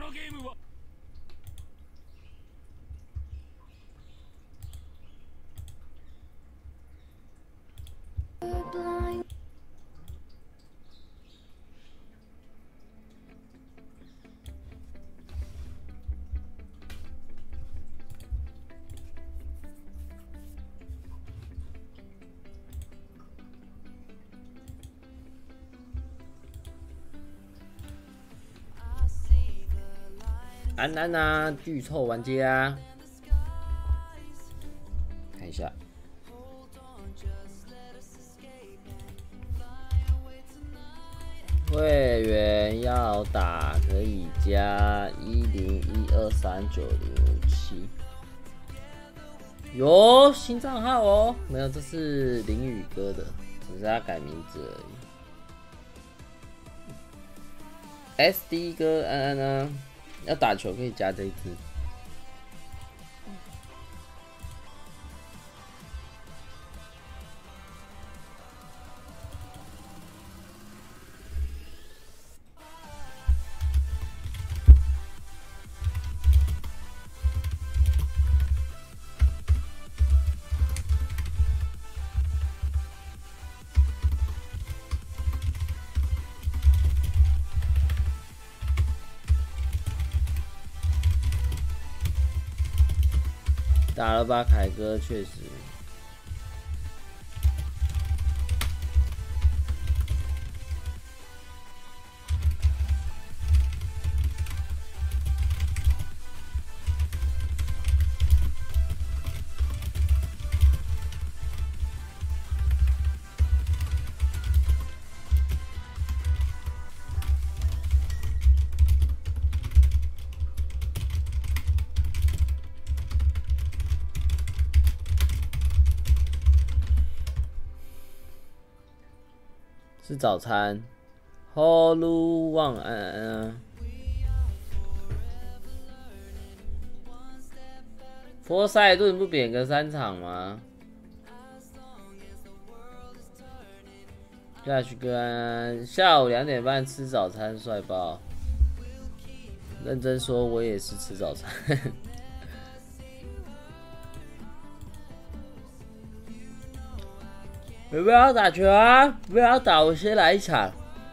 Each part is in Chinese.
安安啊，巨臭玩家，看一下。会员要打可以加1012390557。有新账号哦，没有，这是林宇哥的，只是他改名字而已。SD 哥安安啊。要打球可以加这一支。打了吧，凯哥，确实。是早餐。好鲁旺安安。佛塞顿不扁个3场吗？下去跟下午2点半吃早餐，帅爆！认真说，我也是吃早餐。有没有要打球啊？没有要打，我先来一场。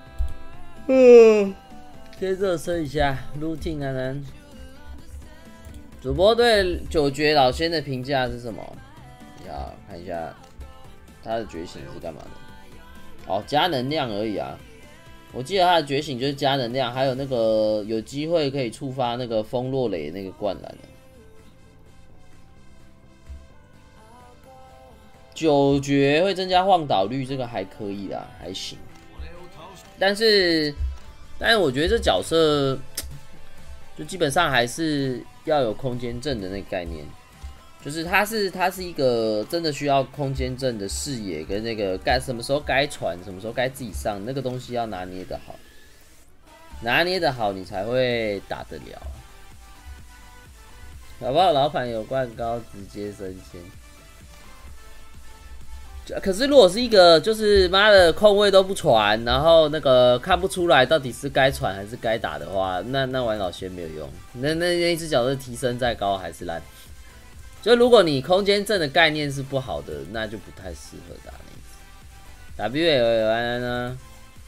先热身一下 ，routine 安安。主播对九诀老仙的评价是什么？要看一下他的觉醒是干嘛的。哦，加能量而已啊。我记得他的觉醒就是加能量，还有那个有机会可以触发那个风落雷那个灌篮的。9诀会增加晃倒率，这个还可以啦，还行。但是我觉得这角色就基本上还是要有空间阵的那个概念，就是他是一个真的需要空间阵的视野跟那个什么时候该传，什么时候该自己上，那个东西要拿捏的好，拿捏的好你才会打得了。搞不好老板有灌高直接升仙。可是如果是一个就是妈的空位都不传，然后那个看不出来到底是该传还是该打的话，那玩老仙没有用。那一只角色提升再高还是烂。就如果你空间阵的概念是不好的，那就不太适合打那一只。WL 安安呢？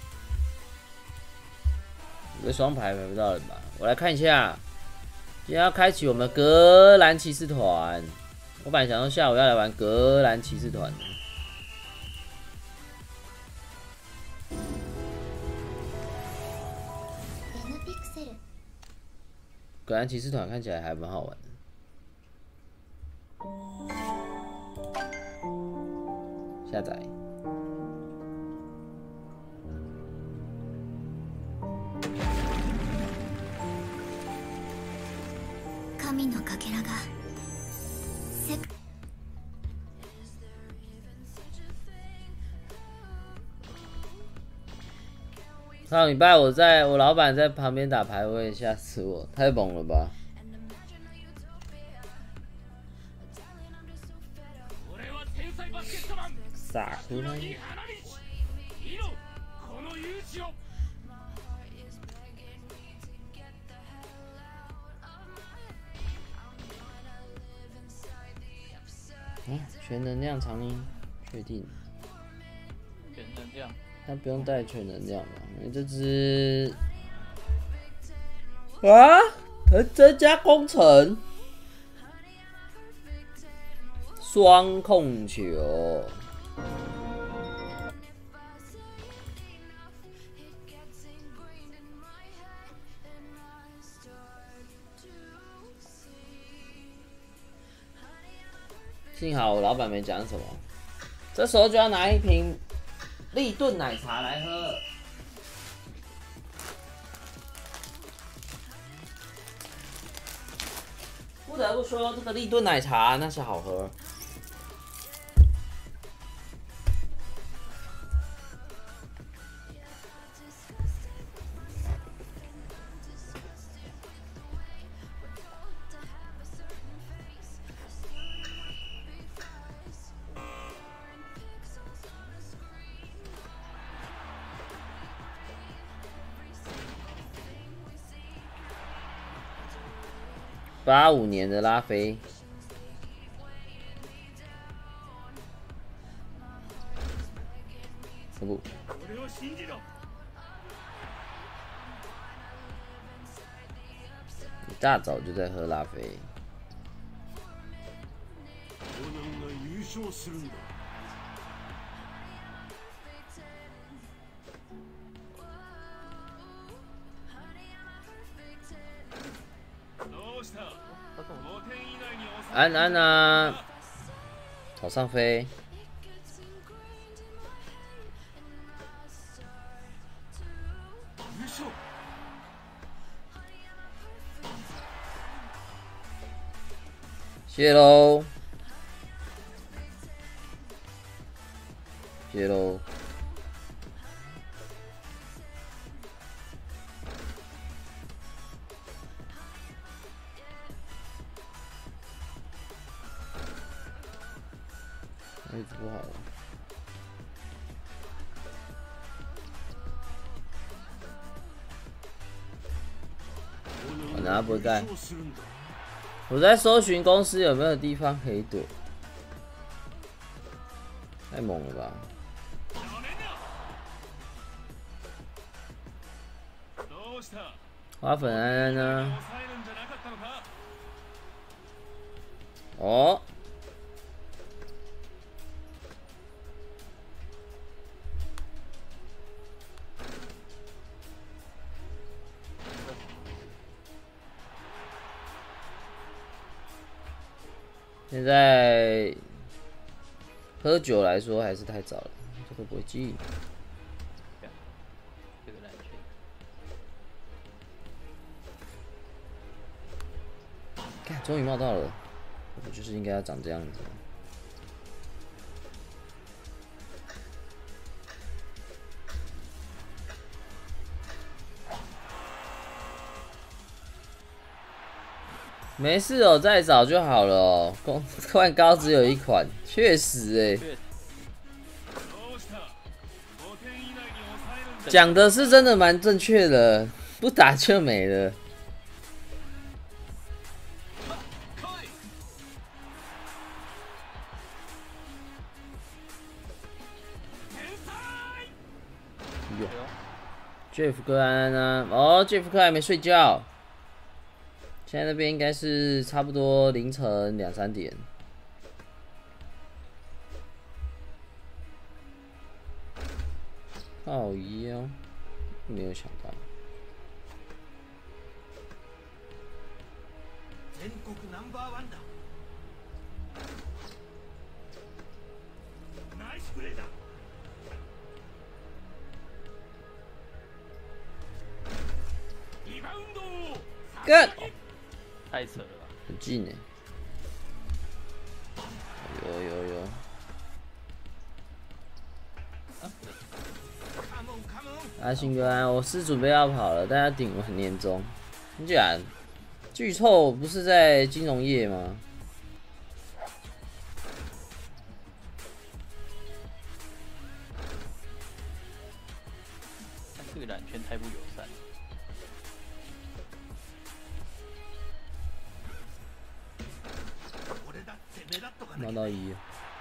有个双排排不到人吧？我来看一下。今天要开启我们格兰骑士团。我本来想说下午要来玩格兰骑士团的。格兰骑士团看起来还蛮好玩的，下载。神のかけらが上礼拜我老板在旁边打排位，吓死我，太猛了吧！傻哭了。 嗯，全能量长音，确定？ 全能量， 他不用带全能量吧？因为这只啊，增加工程，双控球。幸好我老板没讲什么，这时候就要拿一瓶立顿奶茶来喝。不得不说，这个立顿奶茶那是好喝。85年的拉菲，不，一大早就在喝拉菲。安安啊，往上飞。谢喽，谢喽。位置不好了。我拿不会盖。我在搜寻公司有没有地方可以躲。太猛了吧！花粉安安呢？哦。现在喝酒来说还是太早了，这个不会记。 这个蓝圈。 看，终于冒到了，我就是应该要长这样子。没事哦，再找就好了哦。灌膏只有一款，确实讲的是真的蛮正确的，不打就没了。Jeff 哥安安啊，哦 ，Jeff 哥还没睡觉。现在那边应该是差不多凌晨2、3点。靠腰，没有想到。全国No.1だ。ナイスプレーだ。リバウンド。Good。 太扯了吧！ 很近哎。有。阿信哥安，我是准备要跑了，大家顶完年终。你讲，巨臭不是在金融业吗？ 这个染圈太不友善。 拿到1了。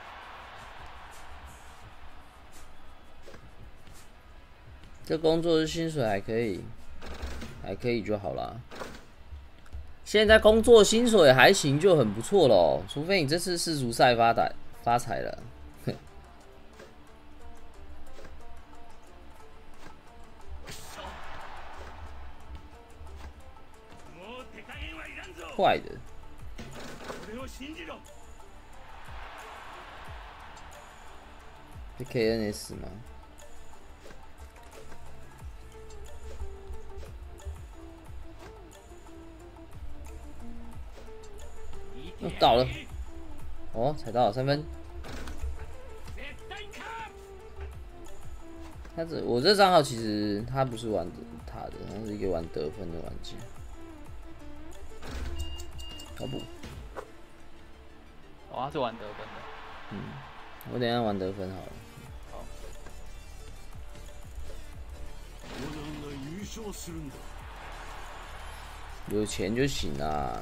这工作的薪水还可以，还可以就好啦。现在工作薪水还行就很不错咯，除非你这次世足赛发财了。坏的。是 KNS 吗？哦，到了。哦，才到3分。我这账号其实他不是玩他的，他是一个玩得分的玩家。哦不， 哦，他是玩得分的。 嗯，我等一下玩得分好了。 好。 有钱就行啦。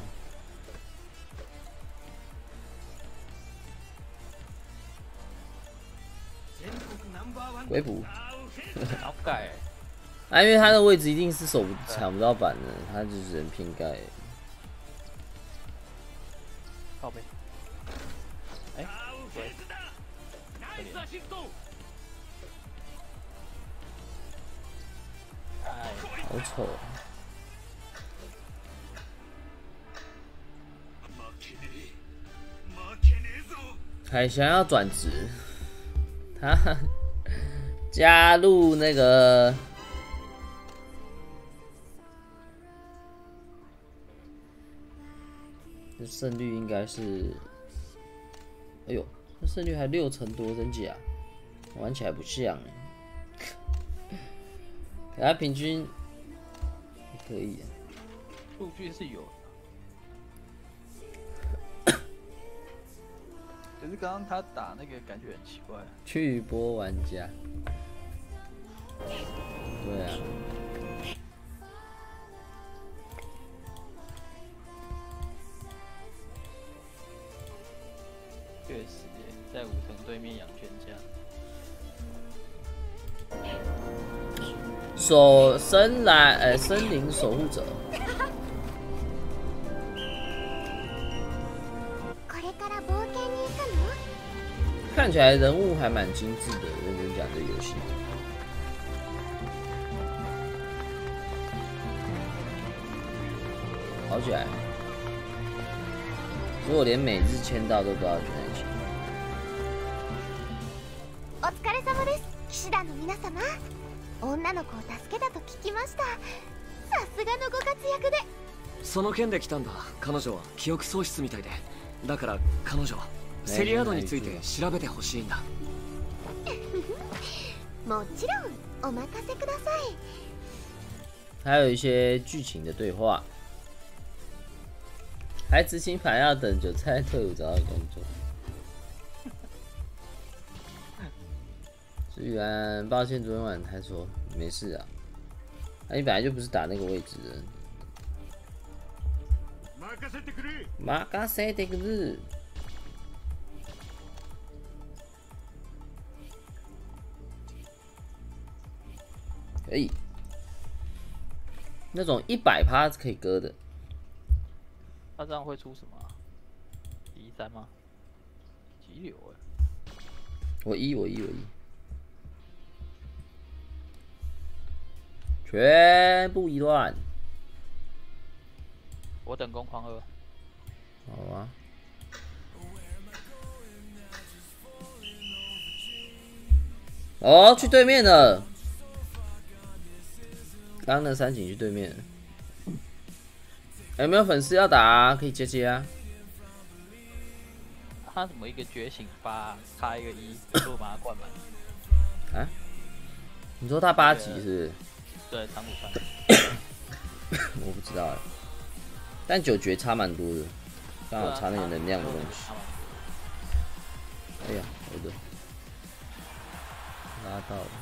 鬼补。 好盖。 啊，因为他的位置一定是抢不到板的，他就只能偏盖。 靠背。哎，对。哎， 好丑啊！海翔要转职，他加入那个这胜率应该是，哎呦，这胜率还60%多，真假？玩起来不像哎，给他平均可以。 数据是有的，可是刚刚他打那个感觉很奇怪。 去播玩家，对啊。 确实耶，在武藤对面养全家。 森林守护者。看起来人物还蛮精致的，认真讲这游戏。好起来，如果连每日签到都不知道去哪里签。 お疲れ様です、騎士団の皆様。女の子を助けたと聞きました。さすがのご活躍で。 その件で来たんだ。彼女は記憶喪失みたいで、だから彼女セリアードについて調べてほしいんだ。 もちろんお任せください。 还有一些剧情的对话。还执勤牌要等韭菜退伍找到工作。所以抱歉，昨天晚上才说没事啊。你本来就不是打那个位置的。马嘎塞德克日。可以。那种100%是可以割的。 他这样会出什么、啊？第3吗？急流哎！ 我一，全部一乱。 我等攻狂2。 好啊。哦，去对面了。刚刚那3井去对面了。有没有粉丝要打啊？可以接接啊。 他怎么一个觉醒8，差一个1，就把他灌满。 啊？你说他8级是不是？ 对，长谷川。 我不知道哎，但9绝差蛮多的，刚好差那个能量的东西。哎呀，我的拉到了。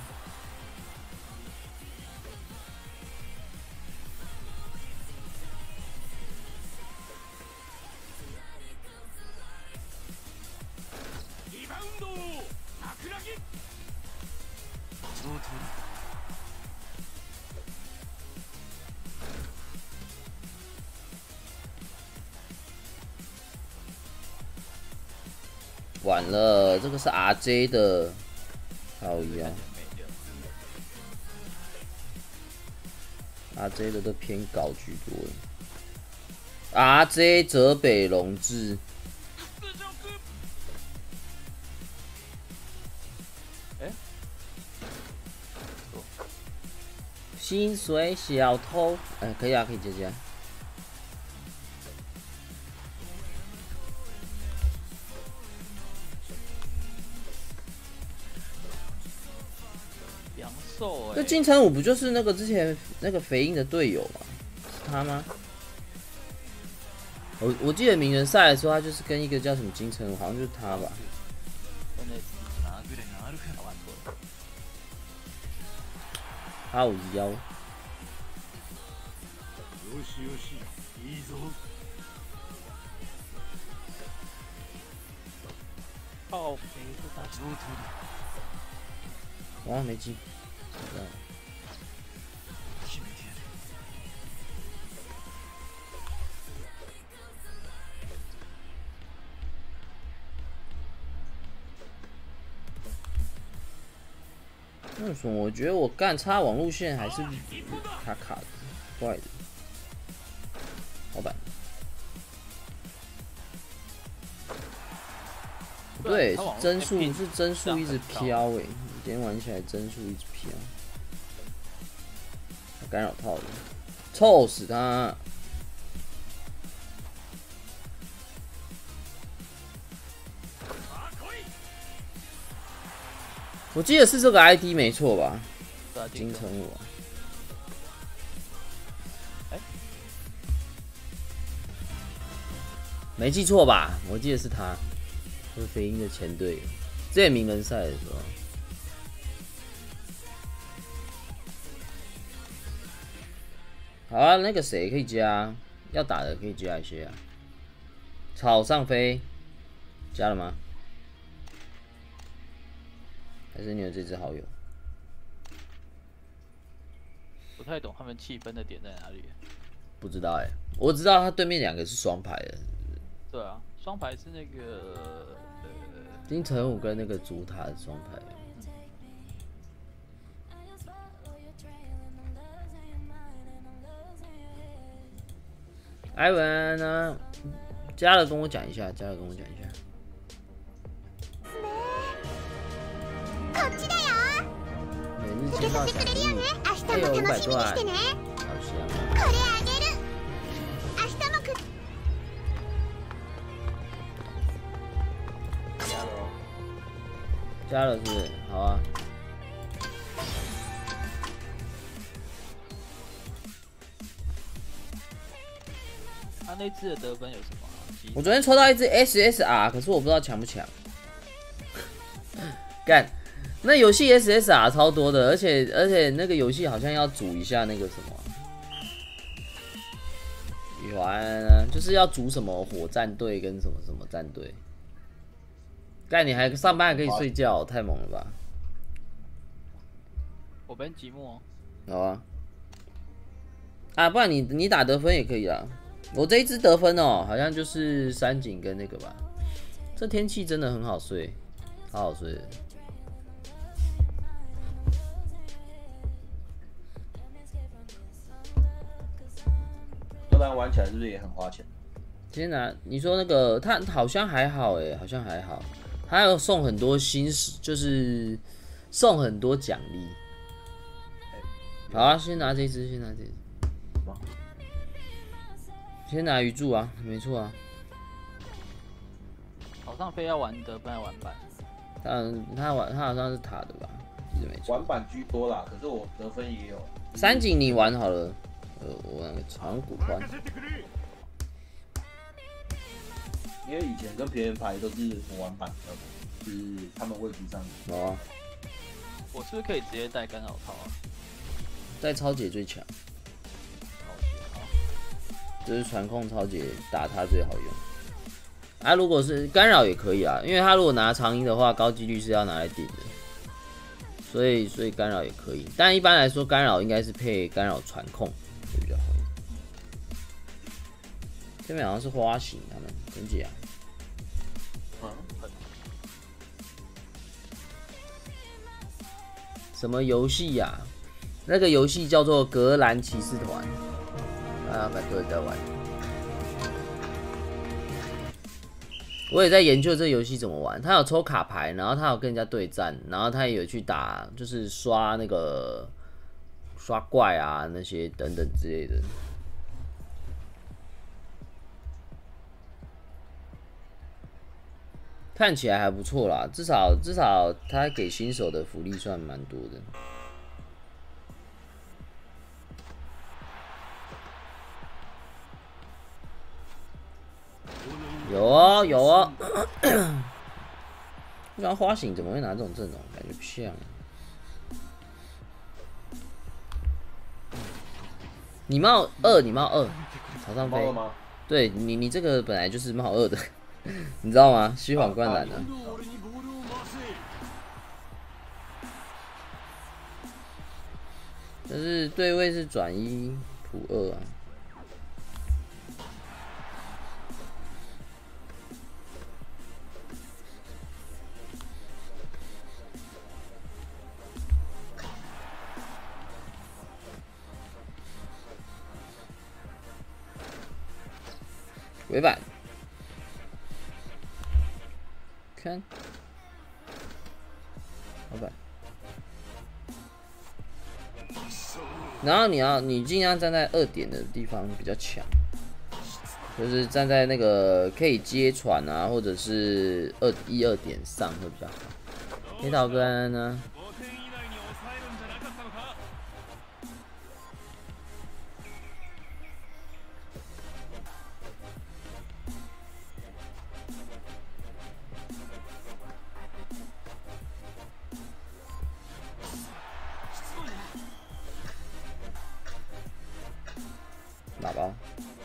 完了，这个是 RJ 的，好一样。RJ 的都偏高居多。RJ 泽北龙志。薪水小偷，可以啊，可以接接。 阳寿这金城武不就是那个之前那个肥鹰的队友吗？是他吗？我记得名人赛的时候，他就是跟一个叫什么金城武，好像就是他吧。851。 靠， 哇，没进。为什么我觉得我干插网路线还是卡卡的，怪的。老板，不对，是帧数一直飘今天玩起来帧数一直飘，干扰套的，臭死他！我记得是这个 ID 没错吧？金城武。没记错吧？我记得是他，是飞鹰的前队友，之前名人赛的时候。好啊，那个谁可以加？要打的可以加一些啊。草上飞，加了吗？还是你有这只好友？ 不太懂他们气氛的点在哪里。 不知道我知道他对面2个是双排的。 对啊，双排是那个金城武跟那个竹塔的双排。艾文呢？加了跟我讲一下，加了跟我讲一下。 こっちだよ。 每日签到奖励，还有500多万，好香。 これあげる。明日も加了是不是？好啊。 他那次的得分有什么？ 我昨天抽到一只 SSR， 可是我不知道强不强。干，那游戏 SSR 超多的，而且那个游戏好像要组一下那个什么，就是要组什么火战队跟什么什么战队。干，你还上班还可以睡觉，太猛了吧！ 我ben寂寞。 好啊。啊，不然你打得分也可以啊。我这一支得分哦，好像就是山井跟那个吧。这天气真的很好睡，好好睡的。 要不然玩起来是不是也很花钱？ 天哪，你说那个他好像还好好像还好，他有送很多就是送很多奖励。好啊，先拿这支，先拿这支。先拿鱼柱啊，没错啊。 好上飞要玩得分还玩板？ 他好像是塔的吧，记得没错。 玩板居多啦，可是我得分也有。 山井你玩好了，我玩个长谷川。 因为以前跟别人排都是我玩板的，就是他们位置上。 好啊。 我是不是可以直接带干扰套啊？ 带超姐最强。就是传控超姐打他最好用。啊，如果是干扰也可以啊，因为他如果拿长音的话，高几率是要拿来顶的，所以干扰也可以。但一般来说，干扰应该是配干扰传控会比较好一点。这边好像是花形他们真假？ 什么游戏呀？那个游戏叫做《格兰骑士团》，啊，蛮多人在玩。我也在研究这个游戏怎么玩。他有抽卡牌，然后他有跟人家对战，然后他也有去打，就是刷那个刷怪啊那些等等之类的。看起来还不错啦，至少他给新手的福利算蛮多的。有哦有哦，不知道花醒怎么会拿这种阵容，感觉不像。你冒2，你冒2，朝上飞。对你这个本来就是冒2的，你知道吗？虚晃灌篮的。但是对位是转1普2啊。尾板，看，老板，然后你尽量站在2点的地方比较强，就是站在那个可以接传啊，或者是1、2点上会比较好。黑桃跟呢？打包。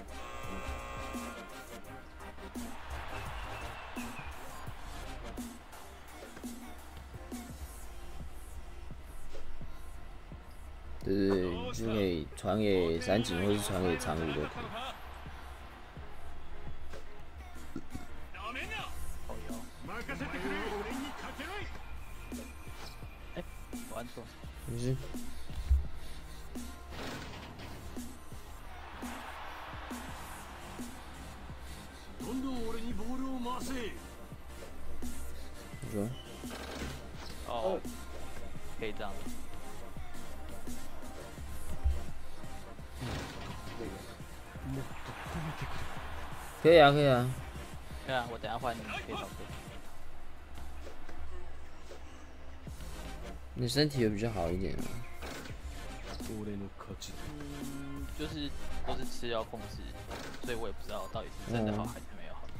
对，就可以传给三井，或是传给长武都可以。 哎，我按错。 没事。你说？ 哦，可以这样。 可以啊，可以啊。 对啊，我等下换你可以找对。 你身体有比较好一点吗？ 就是都是吃药控制，所以我也不知道到底是真的好还是没有好。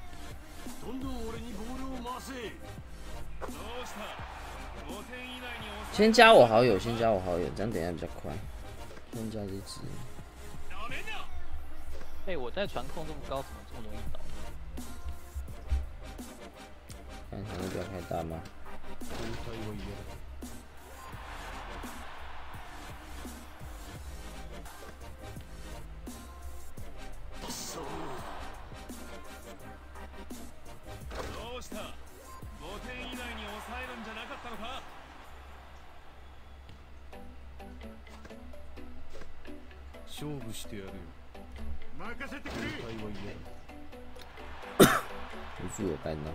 先加我好友，先加我好友，这样等一下比较快。先加这只。 哎，我在传控这么高，怎么这么容易倒？ 看场子不要开大吗？ 勝負してやるよ。任せてくれ。 无助有干到，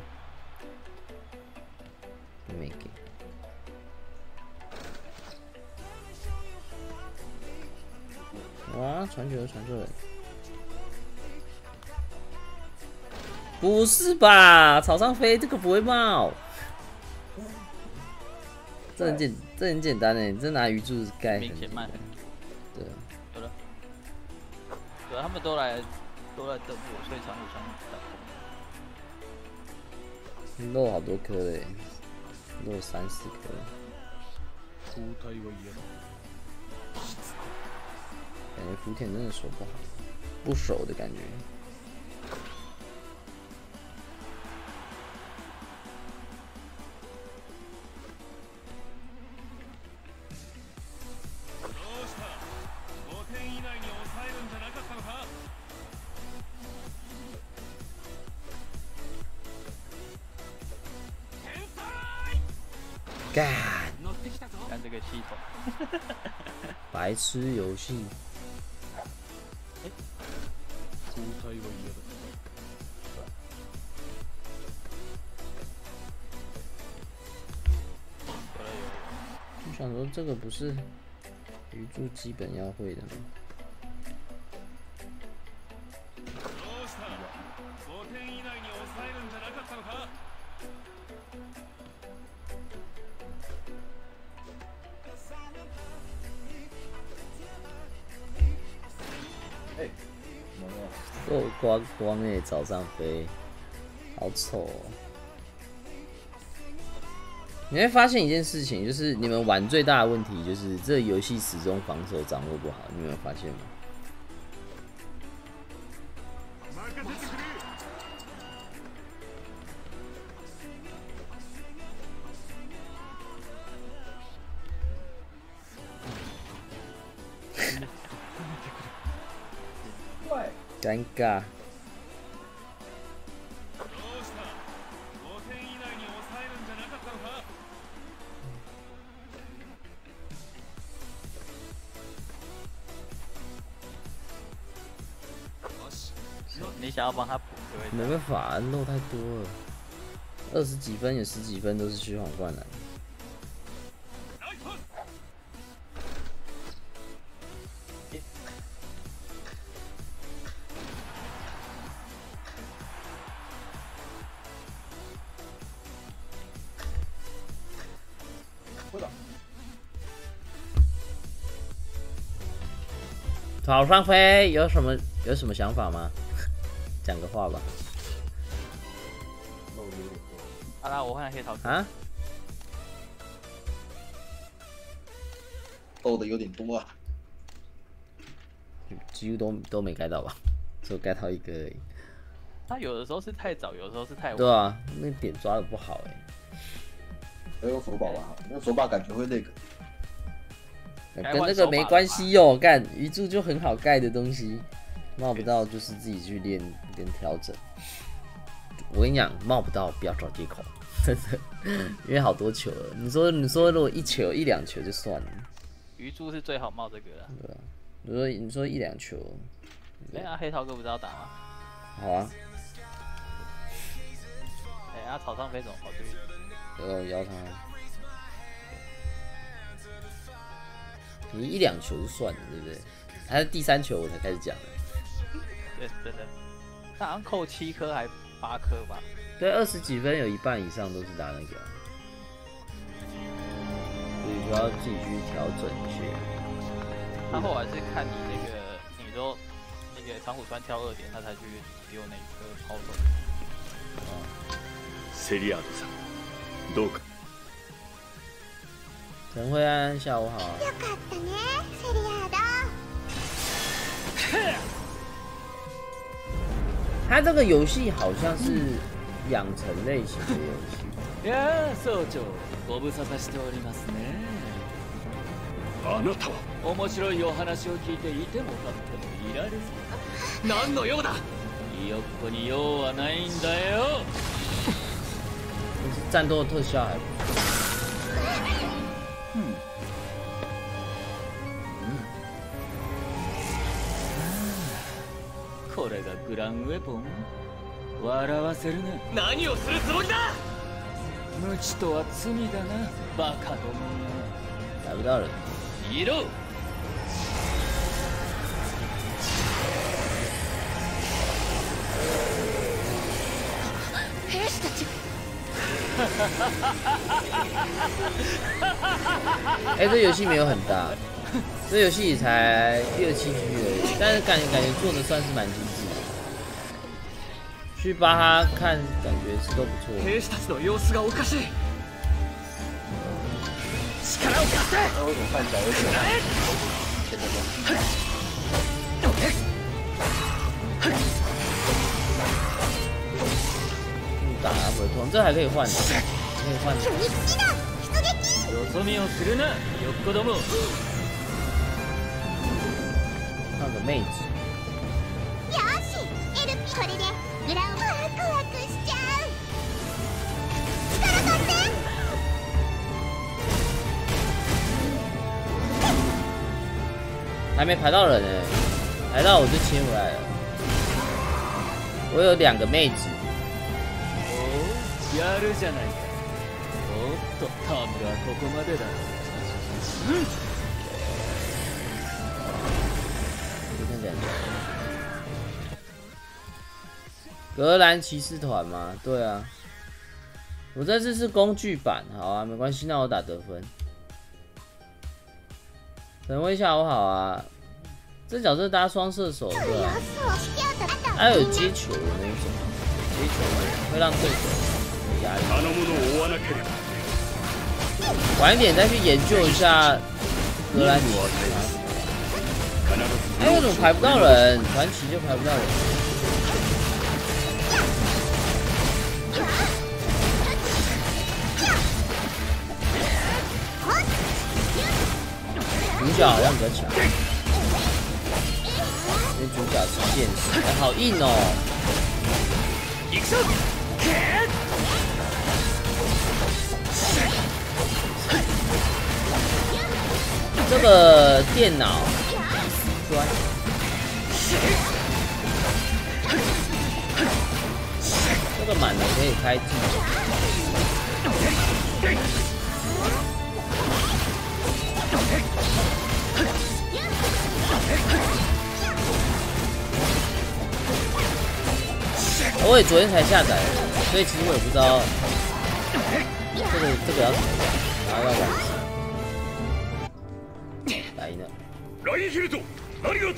没给。哇，传球传错了！不是吧？草上飞这个不会冒，这很简单诶，这拿鱼柱盖很简单。对。 有了。对，他们都来等我，所以长路上打。 漏好多颗嘞，漏3、4颗。感觉福田真的手不好，不熟的感觉。干！ 赶这个系统。 白痴游戏。 交代は嫌だ。 我想说，这个不是鱼柱基本要会的吗？ どうした？5点以内に抑えるんじゃなかったのか？ 哎，怎么了？ 够光光诶，早上飞，好丑哦！你会发现一件事情，就是你们玩最大的问题就是这游戏始终防守掌握不好，你们有发现吗？尴尬。 你想要帮他补， 没办法，漏太多了。20几分有10几分都是虚晃灌篮。草上飞有什么想法吗？讲个话吧。 好啦，我换黑桃啊？ 漏的有点多啊。 几乎都没盖到吧，只有盖到一个而已。 他有的时候是太早，有的时候是太晚。 对啊，那点抓的不好哎。 要用手把吧，用手把感觉会那个。 跟那个没关系哦，干鱼柱就很好盖的东西，冒不到就是自己去练跟调整。我跟你讲，冒不到不要找借口，真的，因为好多球了。你说如果1球1、2球就算了， 鱼柱是最好冒这个的。 对啊，你说1、2球， 哎呀，黑桃哥不知道打吗？ 好啊。 哎呀，草上飞怎么跑去？ 摇他。你1、2球就算了，对不对？还是第3球我才开始讲的。 对，真的。他好像扣7颗还8颗吧？ 对，20几分有一半以上都是打那个，所以就要自己去调整一些。 他后来是看你那个，你说那个长谷川跳2点，他才去丢那一颗抛投。 セリアードさん、どうか。 陈慧安，下午好。 よかったね、セリアード。 他这个游戏好像是养成类型的游戏。 いやー、総長、ご無沙汰しておりますね。 あなたは面白いお話を聞いていても立ってもいられず。何の用だ。ひよっこに用はないんだよ。 战斗的特效还不错。 これがグランウェポン。笑わせるな。何をするつもりだ。無知とは罪だな、バカども。 打不到人。 いろ。 兵士たち。 哎，这游戏没有很大，这游戏才6、7 G 而已，但是感觉做的算是蛮精致的。去巴哈看，感觉是都不错。 兵士たちの様子がおかしい。力を貸せ。 为什么看起来有点前的东西？ 打回通，这还可以换的，可以换的。 よそ見をするな、ひよっこども。 换个妹子。 よし、エルピこれでグランワクワクしちゃう。力貸して。 还没排到人哎，排到我就切回来了。我有2个妹子。 お、やるじゃないか。おっと、タームがここまでだ。 格兰骑士团吗？对啊，我这次是工具版，好啊，没关系，那我打得分。等我一下，我好啊。这角色搭双射手对吧？还有接球的那种，接球会让对手有压力。晚一点再去研究一下格兰骑士团。哎，为什么排不到人？传奇就排不到人。主角好像比较强，因为主角是剑士，哎，好硬哦！这个电脑端，这个满了可以开技。我也昨天才下载，所以其实我也不知道这个要怎么玩，然后要玩来呢。 ラインヒルト、何があった？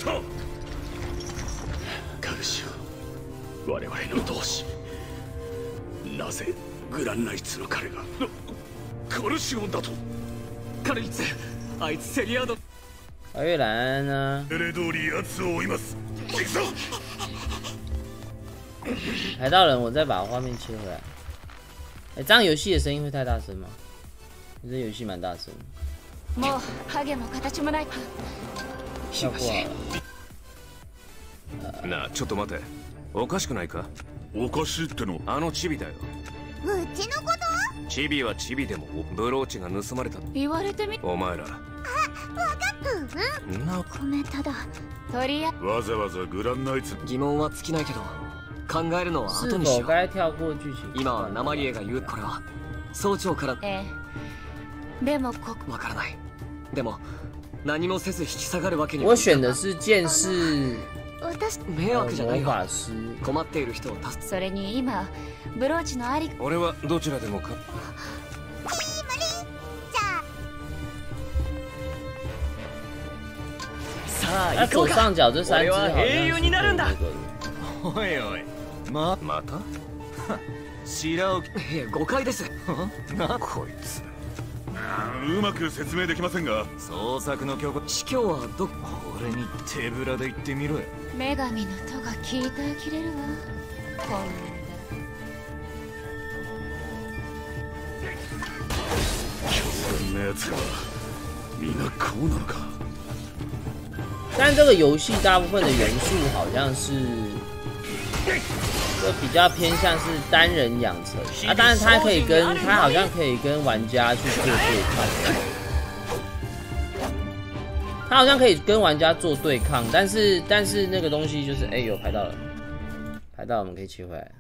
カルシオ、我々の同志。なぜグランナイツの彼がカルシオンだと？ カルイツ、あいつセリアード。 白月兰呢？ 命令通り奴を追います。行くぞ！ 海盗人，我再把画面切回来。哎，这样游戏的声音会太大声吗？这游戏蛮大声。 もう影も形もない。 跳过好了。 なあ、ちょっと待て。おかしくないか？ おかしいっての？ あのチビだよ。 うちのこと？ チビはチビでもブローチが盗まれた。 言われてみ。 お前ら。 あ、わかった。 な、 ごめんただ。とりあえず。 わざわざグランナイツ。 疑問は尽きないけど、考えるのは後是にしよう。 否该跳过剧情？ 今はナマリエが言うこれは総長から。 ええ。でもわからない。でも何もせず引き下がるわけには。 我选的是剑士。 私迷惑じゃないよ。 魔法師。 困っている人を助け。 それに今ブローチのあり。 俺はどちらでもか。 さあ那左行こうか。 上角这3只好像是英雄になるんだ。 おいおい。また？白置き。 いや誤解です。 なこいつ。 うまく説明できませんが。 創作の曲。 司教はど。 俺に手ぶらで言ってみろよ。 女神の戸が聞いてあきれるわ。こんなこんな奴らはみんなこうなのか。 但这个游戏大部分的元素好像是，就比较偏向是单人养成啊，当然它好像可以跟玩家去做对抗，它好像可以跟玩家做对抗，但是那个东西就是哎有排到了，我们可以切回来。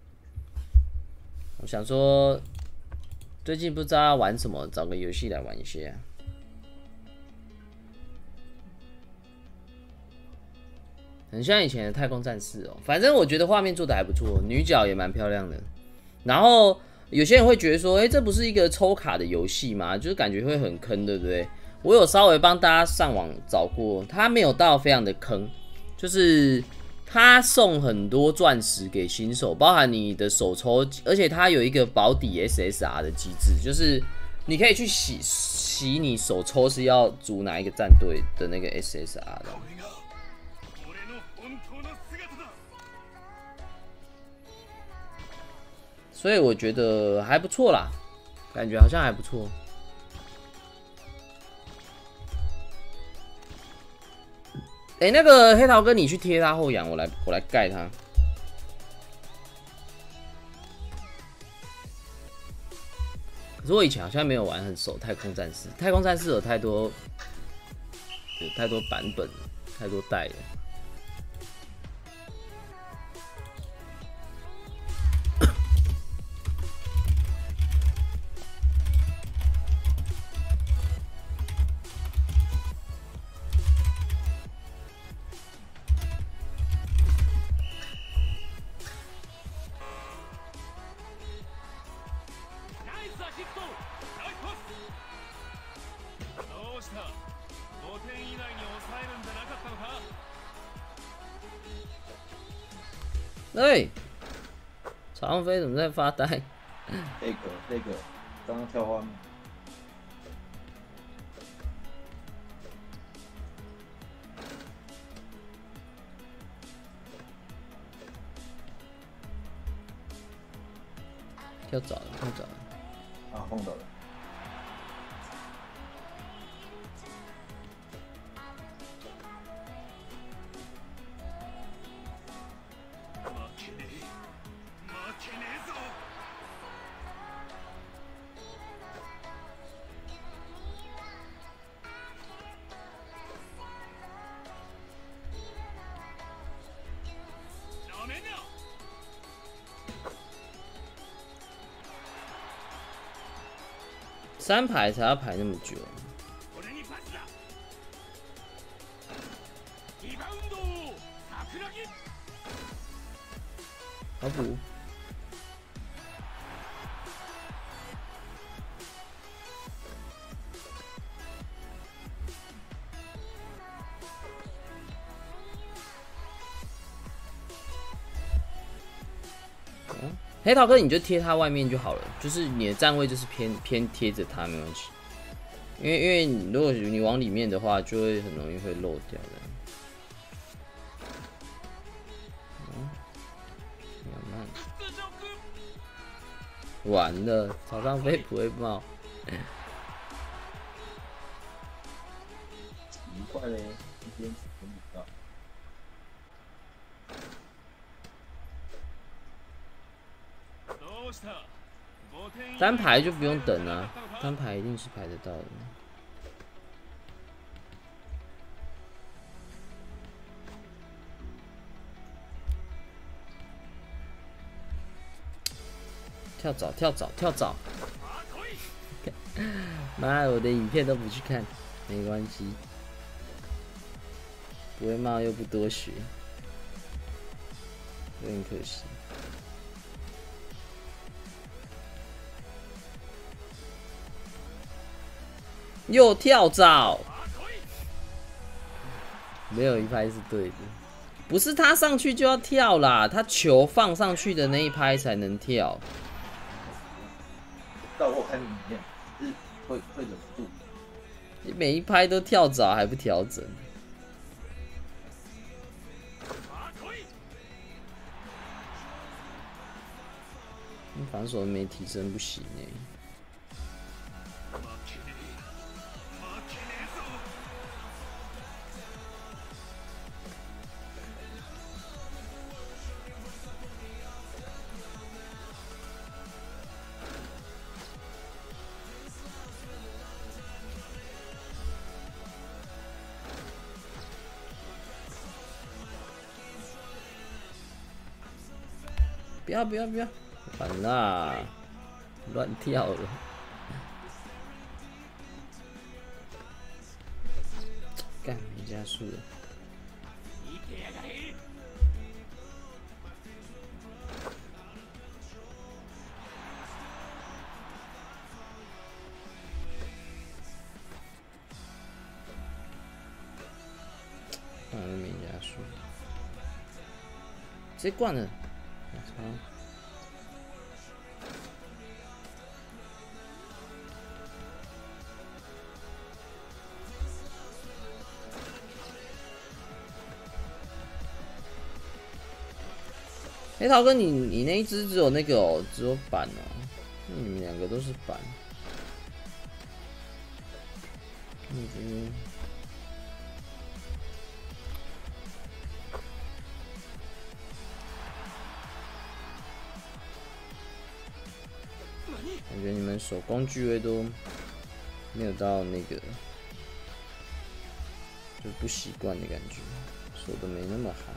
我想说，最近不知道要玩什么，找个游戏来玩一下。很像以前的太空战士哦，反正我觉得画面做的还不错，女角也蛮漂亮的。然后有些人会觉得说，这不是一个抽卡的游戏吗？就是感觉会很坑，对不对？我有稍微帮大家上网找过，它没有到非常的坑，就是它送很多钻石给新手，包含你的手抽，而且它有一个保底 SSR 的机制，就是你可以去洗你手抽是要组哪一个战队的那个 SSR 的。所以我觉得还不错啦，感觉好像还不错。那个黑桃哥，你去贴他后仰，我来盖他。可是我以前好像没有玩很熟太空战士，太空战士有太多有太多版本了，太多代了。哎，曹尚飞怎么在发呆？ 那个，刚刚跳花面。 跳早了，跳早了。 啊，碰到了。 3排才要排那么久。好补。黑桃哥，你就贴他外面就好了，就是你的站位就是偏贴着他没关系，因为你如果你往里面的话，就会很容易会漏掉的。完了，草上飞不会冒。 奇怪嘞，今天怎么不到单排就不用等啊，单排一定是排得到的。跳蚤，跳蚤，跳蚤！妈，我的影片都不去看，没关系，不会骂又不多学，有点可惜。又跳蚤，没有一拍是对的，不是他上去就要跳啦，他球放上去的那一拍才能跳。 到我看影片是会忍不住， 你每一拍都跳蚤还不调整，防守没提升不行欸。不要不要不要，烦啦，乱跳了。干，没加速了。没加速，直接灌了。黑桃哥，你那一只只有那个哦，只有板哦，那你们两个都是板。感觉你们手工具位都没有到那个就不习惯的感觉，守的没那么好。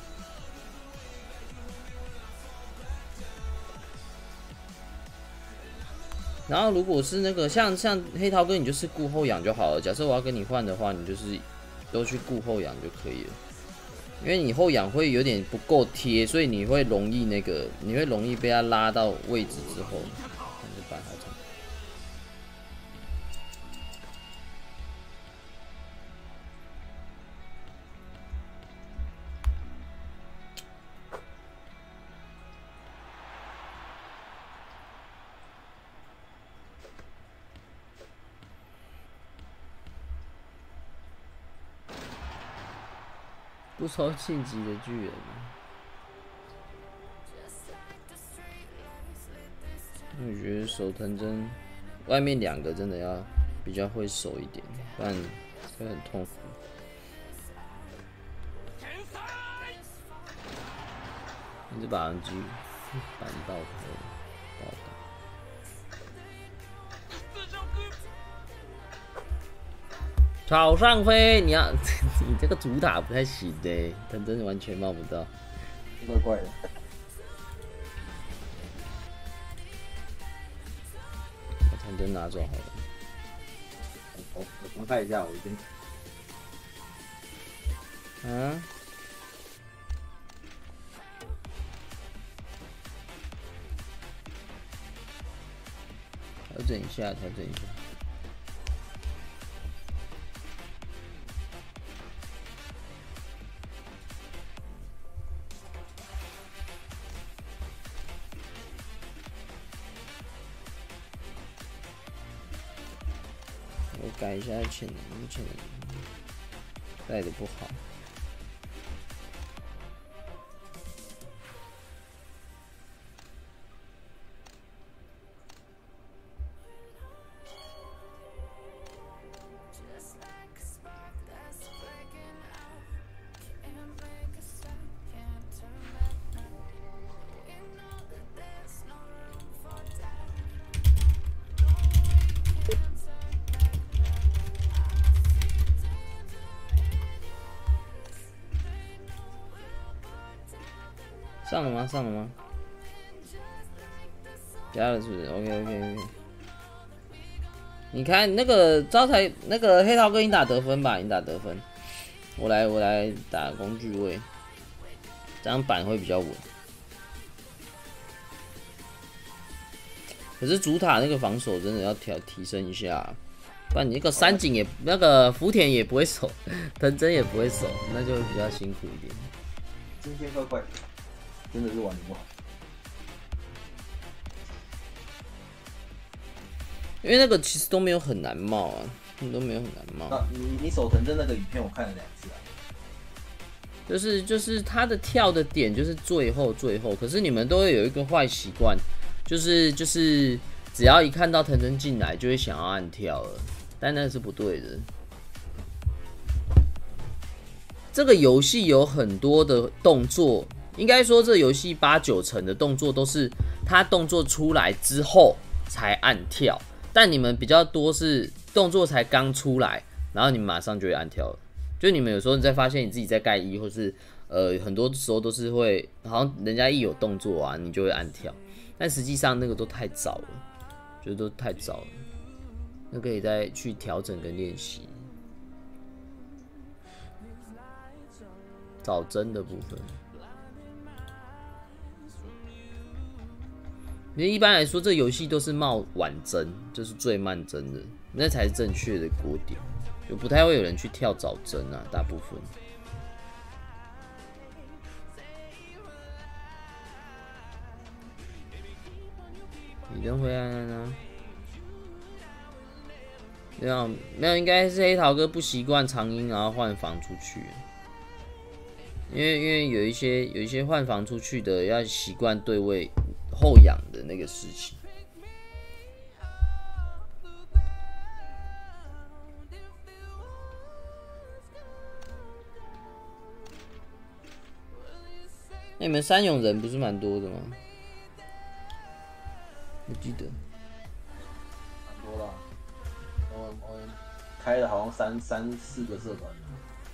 然后如果是那个像黑桃哥，你就是顾后仰就好了。假设我要跟你换的话，你就是都去顾后仰就可以了。因为你后仰会有点不够贴，所以你会容易被他拉到位置之后，看这板好长。不抽晋级的巨人，我觉得守藤真外面2个真的要比较会守一点，不然会很痛苦。一直把人机扳到头，爆打。草上飞，你要你这个主塔不太行的，藤真完全冒不到， 怪怪的。 把藤真拿走好了。 我看一下，我已经。 嗯。调整一下，调整一下。我改一下潜能，潜能带的不好。上了吗？上了吗？加了是不是 ？OK。你看那个招财，那个黑桃哥，你打得分吧，你打得分。我来打工具位，这样板会比较稳。可是主塔那个防守真的要提升一下，不然你那个三井也那个福田也不会守，藤真也不会守，那就会比较辛苦一点。 今天怪怪的。真的是玩的不好， 因为那个其实都没有很难冒啊，都没有很难冒。 那你手藤真那个影片我看了2次啊， 就是他的跳的点就是最后，可是你们都会有一个坏习惯，就是只要一看到藤真进来就会想要按跳了，但那是不对的。这个游戏有很多的动作。应该说，这游戏8、9成的动作都是他动作出来之后才按跳，但你们比较多是动作才刚出来，然后你们马上就会按跳了。就你们有时候你在发现你自己在盖1，或是很多时候都是会，好像人家一有动作啊，你就会按跳，但实际上那个都太早了，觉得都太早了，那可以再去调整跟练习。早针的部分。因为一般来说，这游戏都是冒晚针，就是最慢针的，那才是正确的锅点，就不太会有人去跳早针啊，大部分。李登辉安安啊，没有，应该是黑桃哥不习惯长音，然后换防出去。因为有一些换防出去的要习惯对位后仰的那个事情。那你们三勇人不是蛮多的吗？我记得蛮多啦，我开了好像3、4个社团。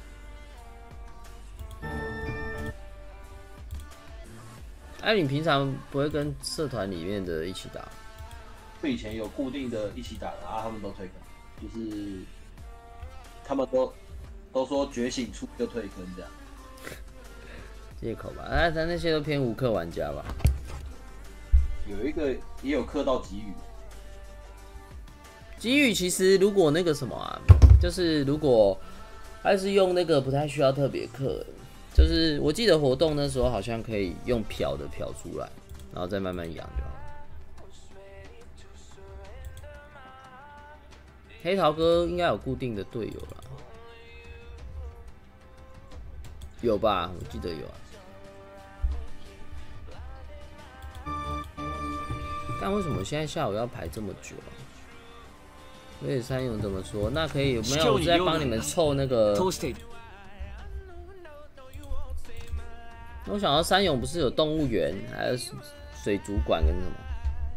哎，你平常不会跟社团里面的一起打？ 就以前有固定的一起打的啊，他们都退坑，就是他们都说觉醒出就退坑这样。 借口吧，但那些都偏无氪玩家吧。 有一个也有氪到给予。 给予其实如果那个什么啊，就是如果还是用那个不太需要特别氪，就是我记得活动那时候好像可以用漂的漂出来，然后再慢慢养就好。黑桃哥应该有固定的队友啦，有吧？我记得有啊。但为什么现在下午要排这么久啊？所以三勇怎么说？那可以有没有我在帮你们凑那个？我想到三勇不是有动物园，还有水族馆跟什么？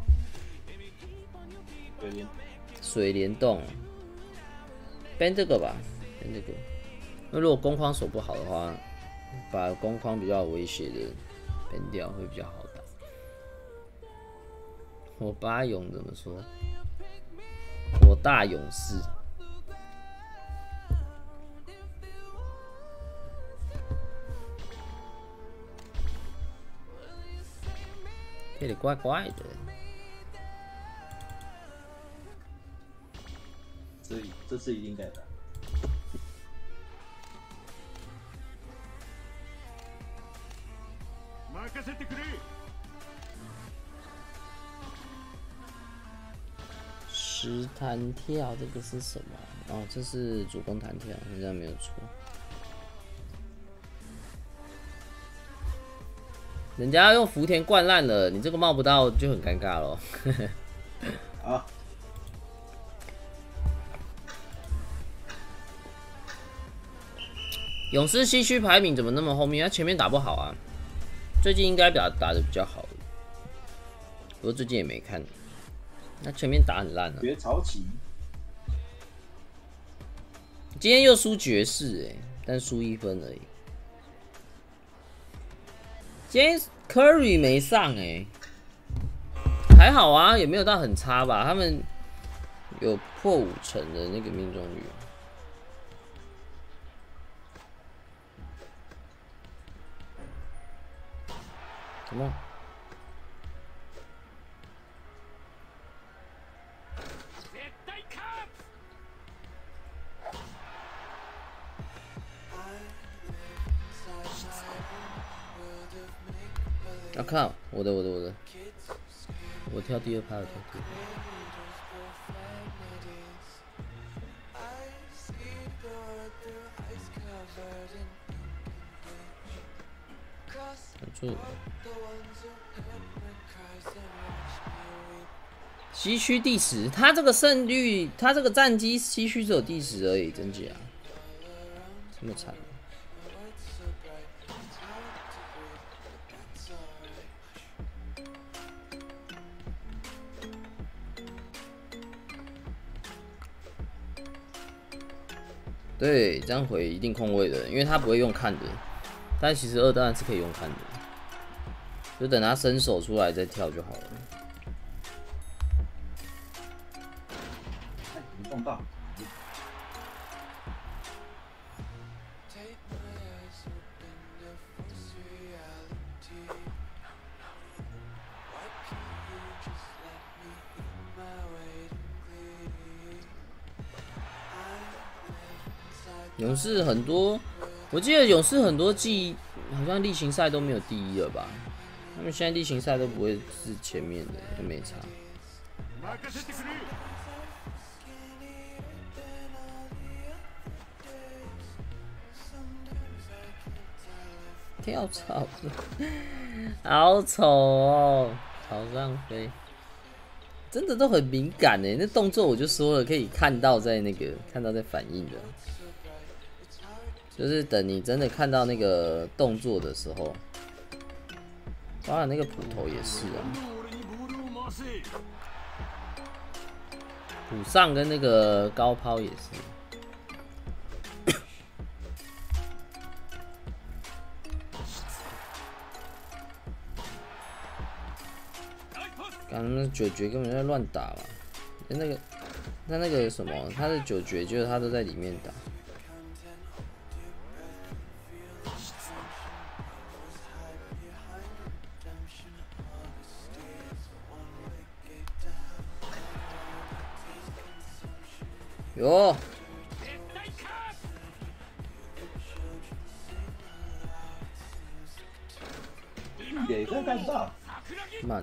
水帘洞。编这个吧，编这个。那如果攻框守不好的话，把攻框比较有威胁的编掉会比较好打。我八勇怎么说？我大勇士。有点怪怪的。 这次一定改的。 实弹跳这个是什么？哦，这是主攻弹跳，好像没有错。人家用福田灌烂了，你这个冒不到就很尴尬咯。 好。 勇士西区排名怎么那么后面？他前面打不好啊，最近应该打得比较好的，不过最近也没看。他前面打很烂啊。 绝潮起。 今天又输爵士但输1分而已。今天 Curry 没上还好啊，也没有到很差吧？他们有破50%的那个命中率。怎么？啊靠！我的，我跳第2拍，我跳第2拍。错。西区第10，他这个胜率，他这个战绩西区只有第10而已，真假？这么惨。对，这样回一定空位的，因为他不会用看的，但其实2弹是可以用看的，就等他伸手出来再跳就好了。 没撞到。 勇士很多，我记得勇士很多季好像例行赛都没有第1了吧？他们现在例行赛都不会是前面的，都没差。跳槽，好丑哦！朝上飞，真的都很敏感那动作我就说了，可以看到在反应的。就是等你真的看到那个动作的时候，包含那个普头也是啊，普上跟那个高抛也是。 看他们九绝根本在乱打嘛，那个什么，他的九绝就是他都在里面打。哟， 也真干不到。 慢。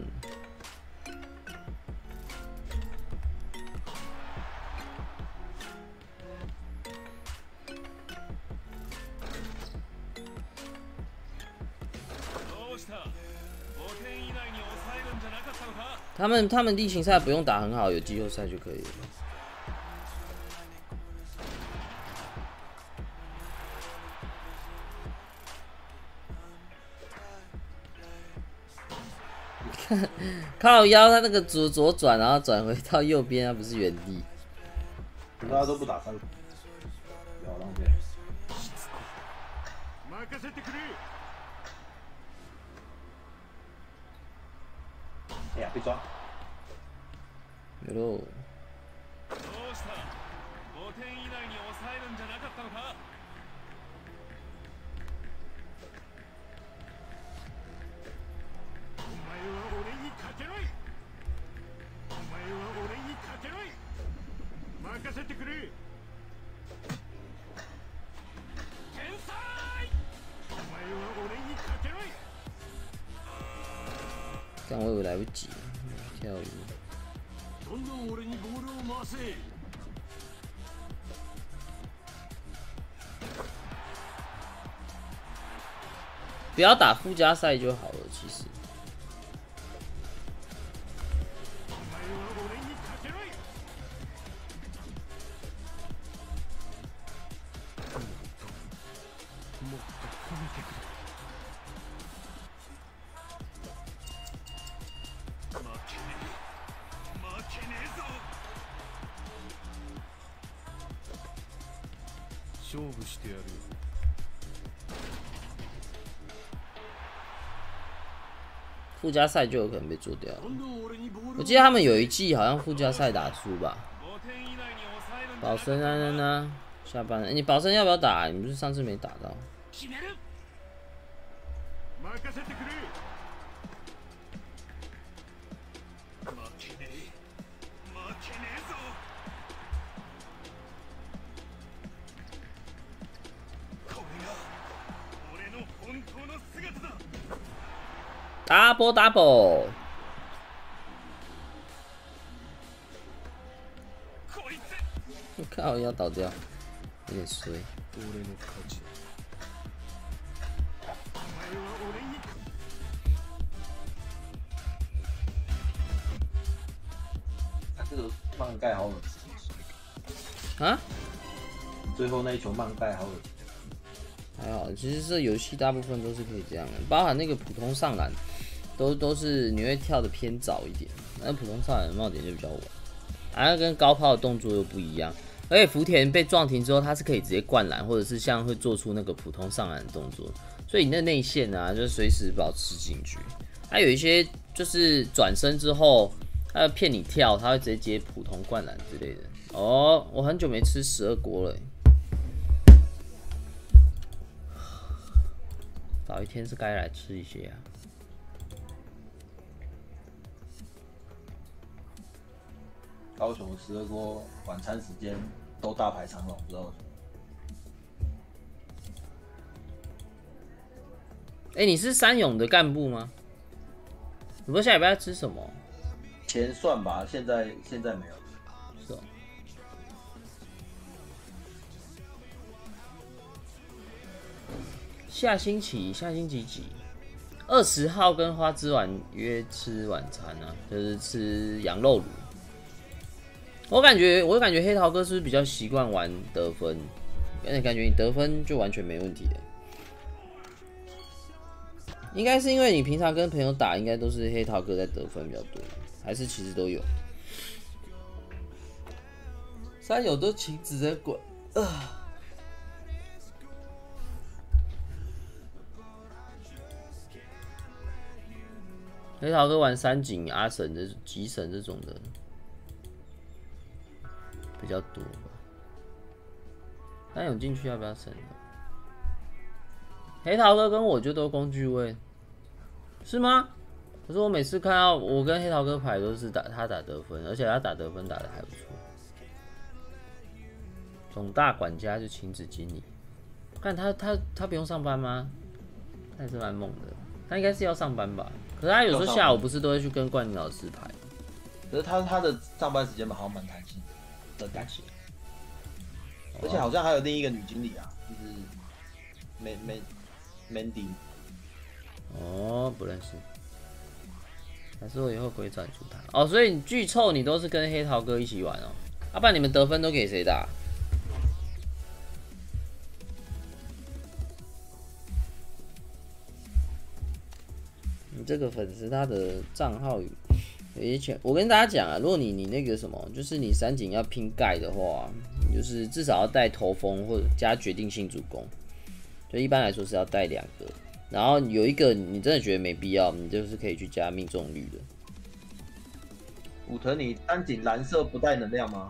他们例行赛不用打很好，有季后赛就可以了。靠腰，他那个左转，然后转回到右边，他不是原地。 大家都不打三，不要浪费。哎呀，被抓！ 有喽。但我以为来不及，跳鱼。不要打附加赛就好了，其实。附加赛就有可能被做掉了。我记得他们有一季好像附加赛打输吧。保生啊，下班了。你保生要不要打？你不是上次没打到？double， 靠，要倒掉，有点衰。 这个漫盖好冷啊？ 最后那一球漫盖好冷。 还好，其实这游戏大部分都是可以这样的，包含那个普通上篮，都是你会跳的偏早一点，那普通上篮的帽点就比较晚，啊，跟高抛的动作又不一样。而且福田被撞停之后，他是可以直接灌篮，或者是像会做出那个普通上篮的动作，所以你的内线啊，就随时保持警觉。还有一些就是转身之后，他要骗你跳，他会直接接普通灌篮之类的。哦，我很久没吃12锅了欸。早一天是该来吃一些啊。 高雄12锅晚餐时间都大排长龙，不知道为什么。 哎，你是三勇的干部吗？你不是下礼拜要吃什么？ 前算吧，现在没有。 是哦。下星期几？20号跟花枝丸约吃晚餐啊，就是吃羊肉炉。我感觉黑桃哥是不是比较习惯玩得分？感觉你得分就完全没问题的。应该是因为你平常跟朋友打，应该都是黑桃哥在得分比较多，还是其实都有？三友都停止在管啊。 黑桃哥玩三井、阿神的吉神这种的比较多吧。但有进去要不要神？黑桃哥跟我就都工具位，是吗？可是我每次看到我跟黑桃哥牌都是他打得分，而且他打得分打得还不错。总大管家就亲子经理，看他不用上班吗？他也是蛮猛的，他应该是要上班吧？可是他有时候下午不是都会去跟冠霖老师排？ 可是他的上班时间好像蛮弹性的感觉，而且好像还有另一个女经理啊，就是 Mandy。 哦，不认识。还是我以后可以转出他哦，所以你巨臭你都是跟黑桃哥一起玩哦，要不然你们得分都给谁打？你这个粉丝他的账号有些钱，我跟大家讲啊，如果你那个什么，就是你三井要拼盖的话，你就是至少要带头风或者加决定性主攻，就一般来说是要带2个。然后有一个你真的觉得没必要，你就是可以去加命中率的。 武藤，你三井蓝色不带能量吗？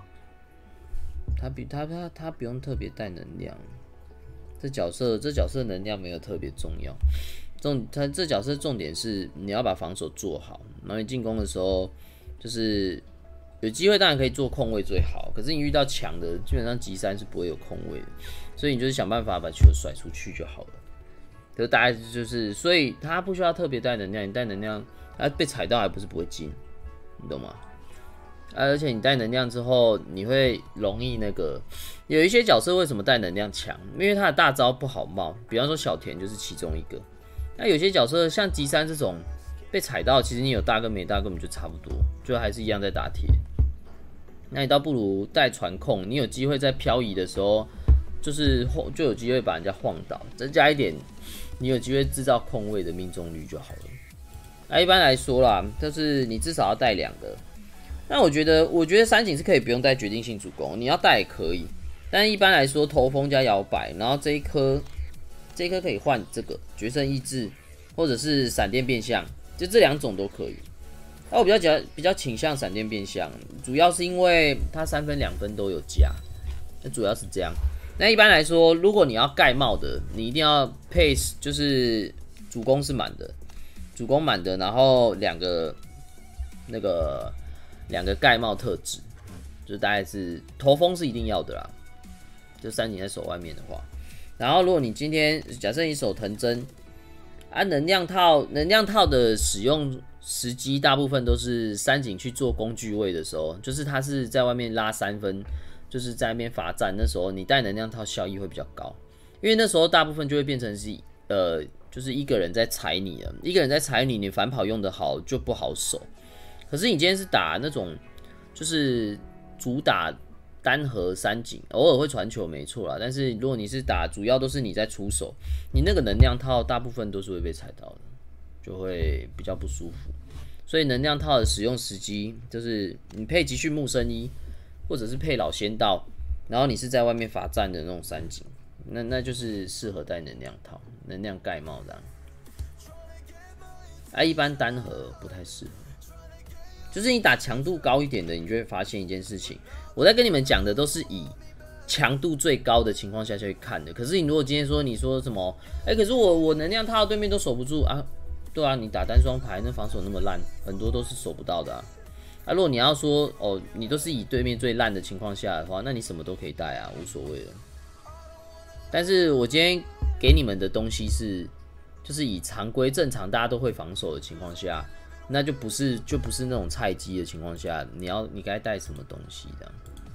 他不用特别带能量，这角色能量没有特别重要。他这角色重点是你要把防守做好，然后你进攻的时候就是有机会当然可以做控位最好，可是你遇到强的基本上击3是不会有控位的，所以你就是想办法把球甩出去就好了。就大概就是，所以他不需要特别带能量，你带能量，他被踩到还不是不会进，你懂吗？而且你带能量之后，你会容易那个，有一些角色为什么带能量强？因为他的大招不好冒，比方说小田就是其中一个。那有些角色像吉3这种被踩到，其实你有大跟没大根本就差不多，就还是一样在打铁。那你倒不如带传控，你有机会在漂移的时候，就有机会把人家晃倒，增加一点。你有机会制造空位的命中率就好了。那一般来说啦，就是你至少要带2个。那我觉得三井是可以不用带决定性主攻，你要带也可以。但一般来说，头风加摇摆，然后这一颗可以换这个决胜意志，或者是闪电变相，就这2种都可以。那我比较倾向闪电变相，主要是因为它3分2分都有加，那主要是这样。那一般来说，如果你要盖帽的，你一定要配，就是主攻是满的，主攻满的，然后2个盖帽特质，就大概是头风是一定要的啦，就三井在手外面的话。然后如果你今天假设你手藤真啊，能量套的使用时机大部分都是三井去做工具位的时候，就是他是在外面拉3分。就是在那边罚站，那时候你带能量套效益会比较高，因为那时候大部分就会变成是就是一个人在踩你了，一个人在踩你，你反跑用得好就不好守。可是你今天是打那种就是主打单核三井，偶尔会传球没错啦，但是如果你是打主要都是你在出手，你那个能量套大部分都是会被踩到的，就会比较不舒服。所以能量套的使用时机就是你配集训木生一。或者是配老仙道，然后你是在外面罚站的那种三井，那就是适合带能量套、能量盖帽的。一般单核不太适合。就是你打强度高一点的，你就会发现一件事情。我在跟你们讲的都是以强度最高的情况下去看的。可是你如果今天说你说什么，可是我能量套对面都守不住啊，对啊，你打单双排那防守那么烂，很多都是守不到的啊。如果你要说哦，你都是以对面最烂的情况下的话，那你什么都可以带啊，无所谓的。但是我今天给你们的东西是，就是以常规正常大家都会防守的情况下，那就不是那种菜鸡的情况下，你该带什么东西这样。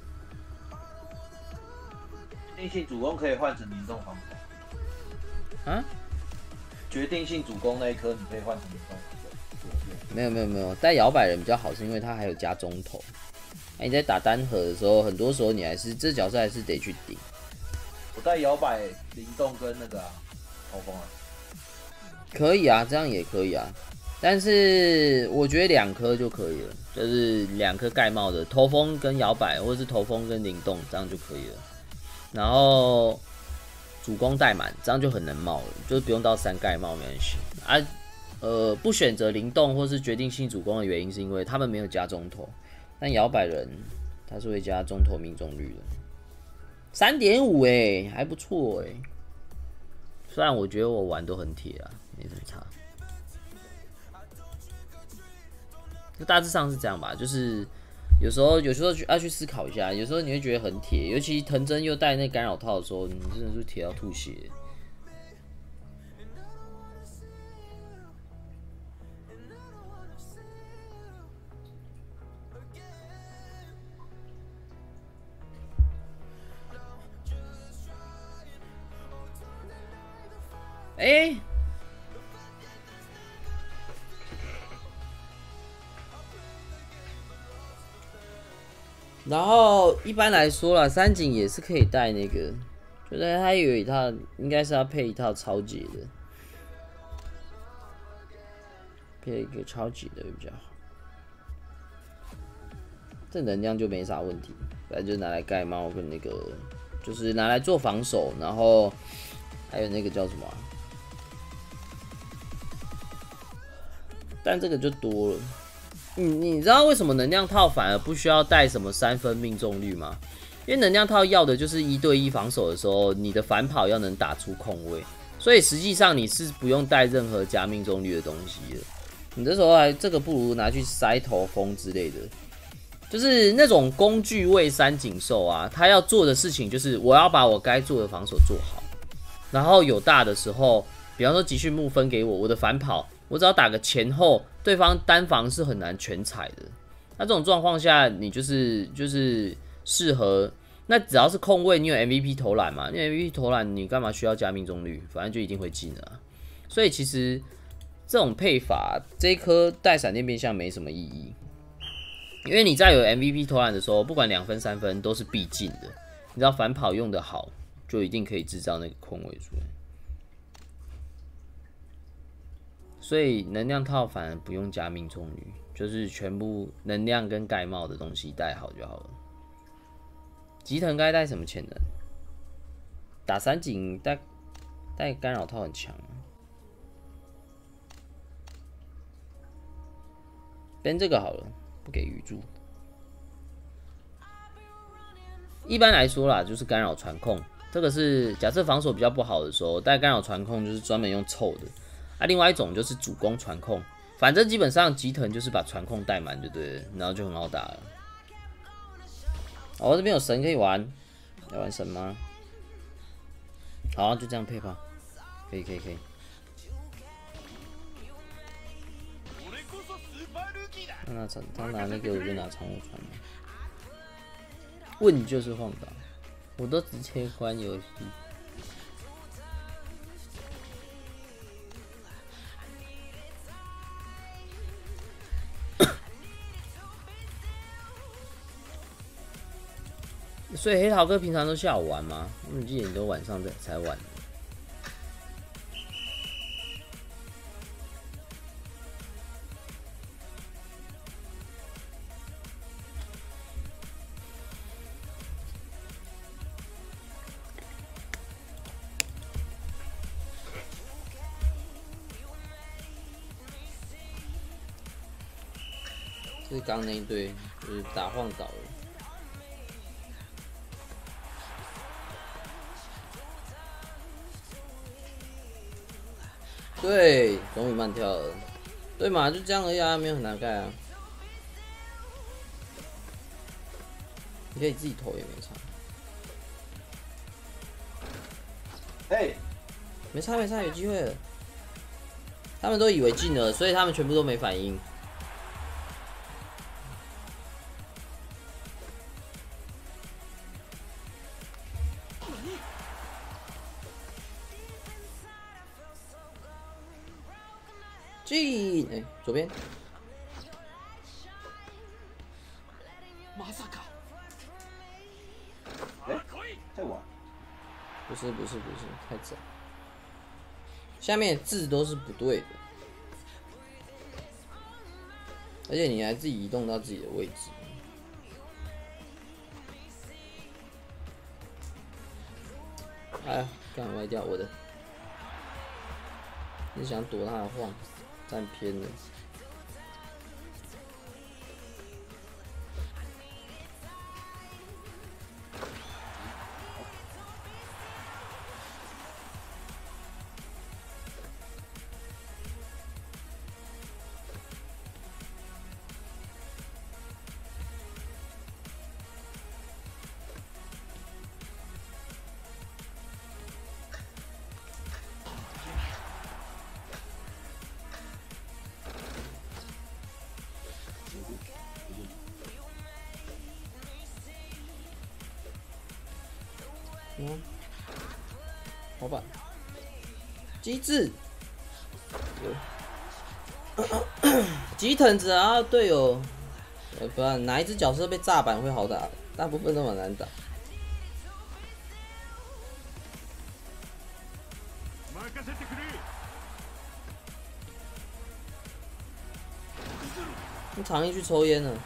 决定性主攻可以换成联动防守啊？决定性主攻那一颗你可以换成联动防守。 没有，带摇摆人比较好，是因为他还有加中投。你在打单核的时候，很多时候你还是这角色还是得去顶。 我带摇摆、灵动跟那个头风啊， 可以啊，这样也可以啊。但是我觉得2颗就可以了，就是2颗盖帽的头风跟摇摆，或者是头风跟灵动，这样就可以了。然后主攻带满，这样就很能冒了，就是不用到3盖帽没关系啊。 不选择灵动或是决定性主攻的原因，是因为他们没有加中投，但摇摆人他是会加中投命中率的，3.5哎，还不错哎。虽然我觉得我玩都很铁啊，没什么差。就大致上是这样吧，就是有时候要去思考一下，有时候你会觉得很铁，尤其藤真又戴那干扰套的时候，你真的是铁到吐血。然后一般来说啦，三井也是可以带那个，就是他有一套，应该是要配一套超解的，配一个超解的会比较好。这能量就没啥问题，反正就拿来盖帽跟那个，就是拿来做防守，然后还有那个叫什么啊？但这个就多了。你知道为什么能量套反而不需要带什么3分命中率吗？因为能量套要的就是1对1防守的时候，你的反跑要能打出空位，所以实际上你是不用带任何加命中率的东西的。你这时候这个不如拿去塞头风之类的，就是那种工具位三井兽啊，他要做的事情就是我要把我该做的防守做好，然后有大的时候，比方说集训木分给我，我的反跑。我只要打个前后，对方单防是很难全踩的。那这种状况下，你就是适合。那只要是空位，你有 MVP 投篮嘛？因为 MVP 投篮，你干嘛需要加命中率？反正就一定会进的啊。所以其实这种配法，这一颗带闪电变相没什么意义，因为你在有 MVP 投篮的时候，不管2分3分都是必进的。你知道反跑用的好，就一定可以制造那个空位出来。所以能量套反而不用加命中率，就是全部能量跟盖帽的东西带好就好了。吉藤该带什么潜能？打三井带干扰套很强。编这个好了，不给鱼柱。一般来说啦，就是干扰传控，这个是假设防守比较不好的时候，带干扰传控就是专门用凑的。另外一种就是主攻传控，反正基本上吉藤就是把传控带满就对了，然后就很好打了。我这边有神可以玩，要玩神吗？好，就这样配吧，可以。他拿那个我就拿长物传。问就是晃倒，我都直接关游戏。所以黑桃哥平常都下午玩吗？我记得你都晚上才玩。这是刚那一队，就是打晃倒了。对，终于慢跳了，对嘛，就这样而已啊，没有很难盖啊。你可以自己投也没差。没差，有机会了。他们都以为进了，所以他们全部都没反应。进，左边。 太晚。 不是，太早。下面的字都是不对的，而且你还自己移动到自己的位置。哎呀，干歪掉我的！你想躲他的晃？ 站偏了。好吧，机智，急腾只要队友，不然哪一只角色被炸板会好打，大部分都很难打。长衣去抽烟了。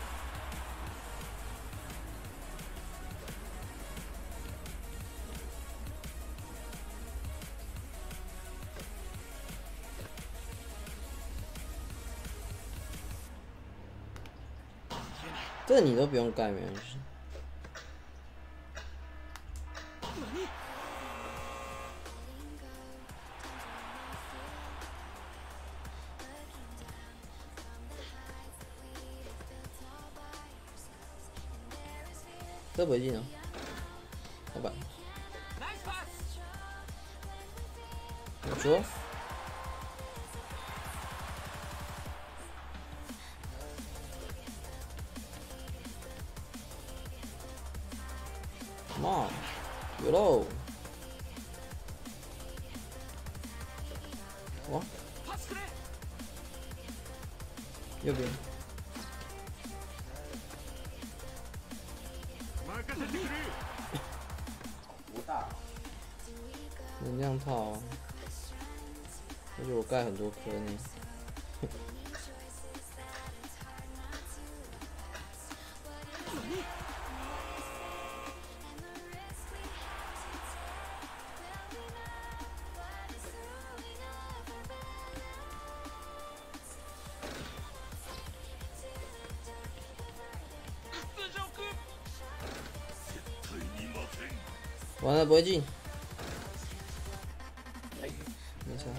这你都不用盖，没关系。这不会进啊，老板。我说。妈，有喽！哇，右边。 多大？ 能量套啊，而且我盖很多颗呢。完了，不会进。没差。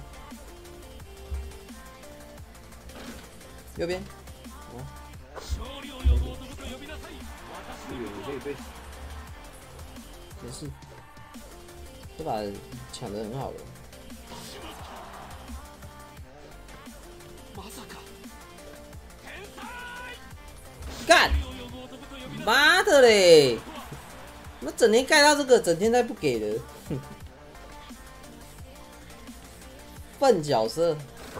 右边。哦。没事。这把抢得很好了。干！妈的嘞！那整天盖到这个，整天再不给的，哼，笨角色。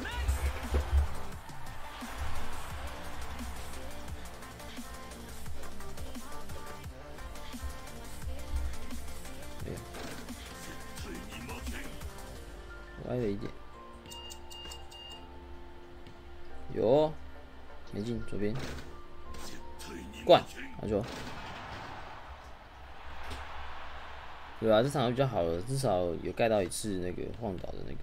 歪了一点，有，没进，左边，灌，好球。对啊，这场比较好了，至少有盖到一次那个晃倒的那个。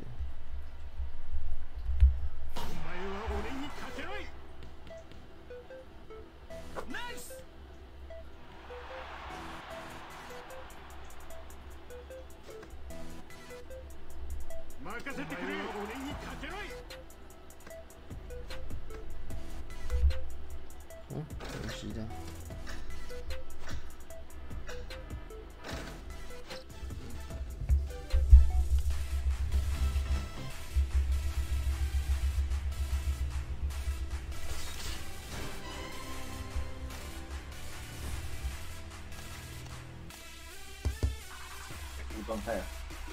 嗯，可惜的。 状态了。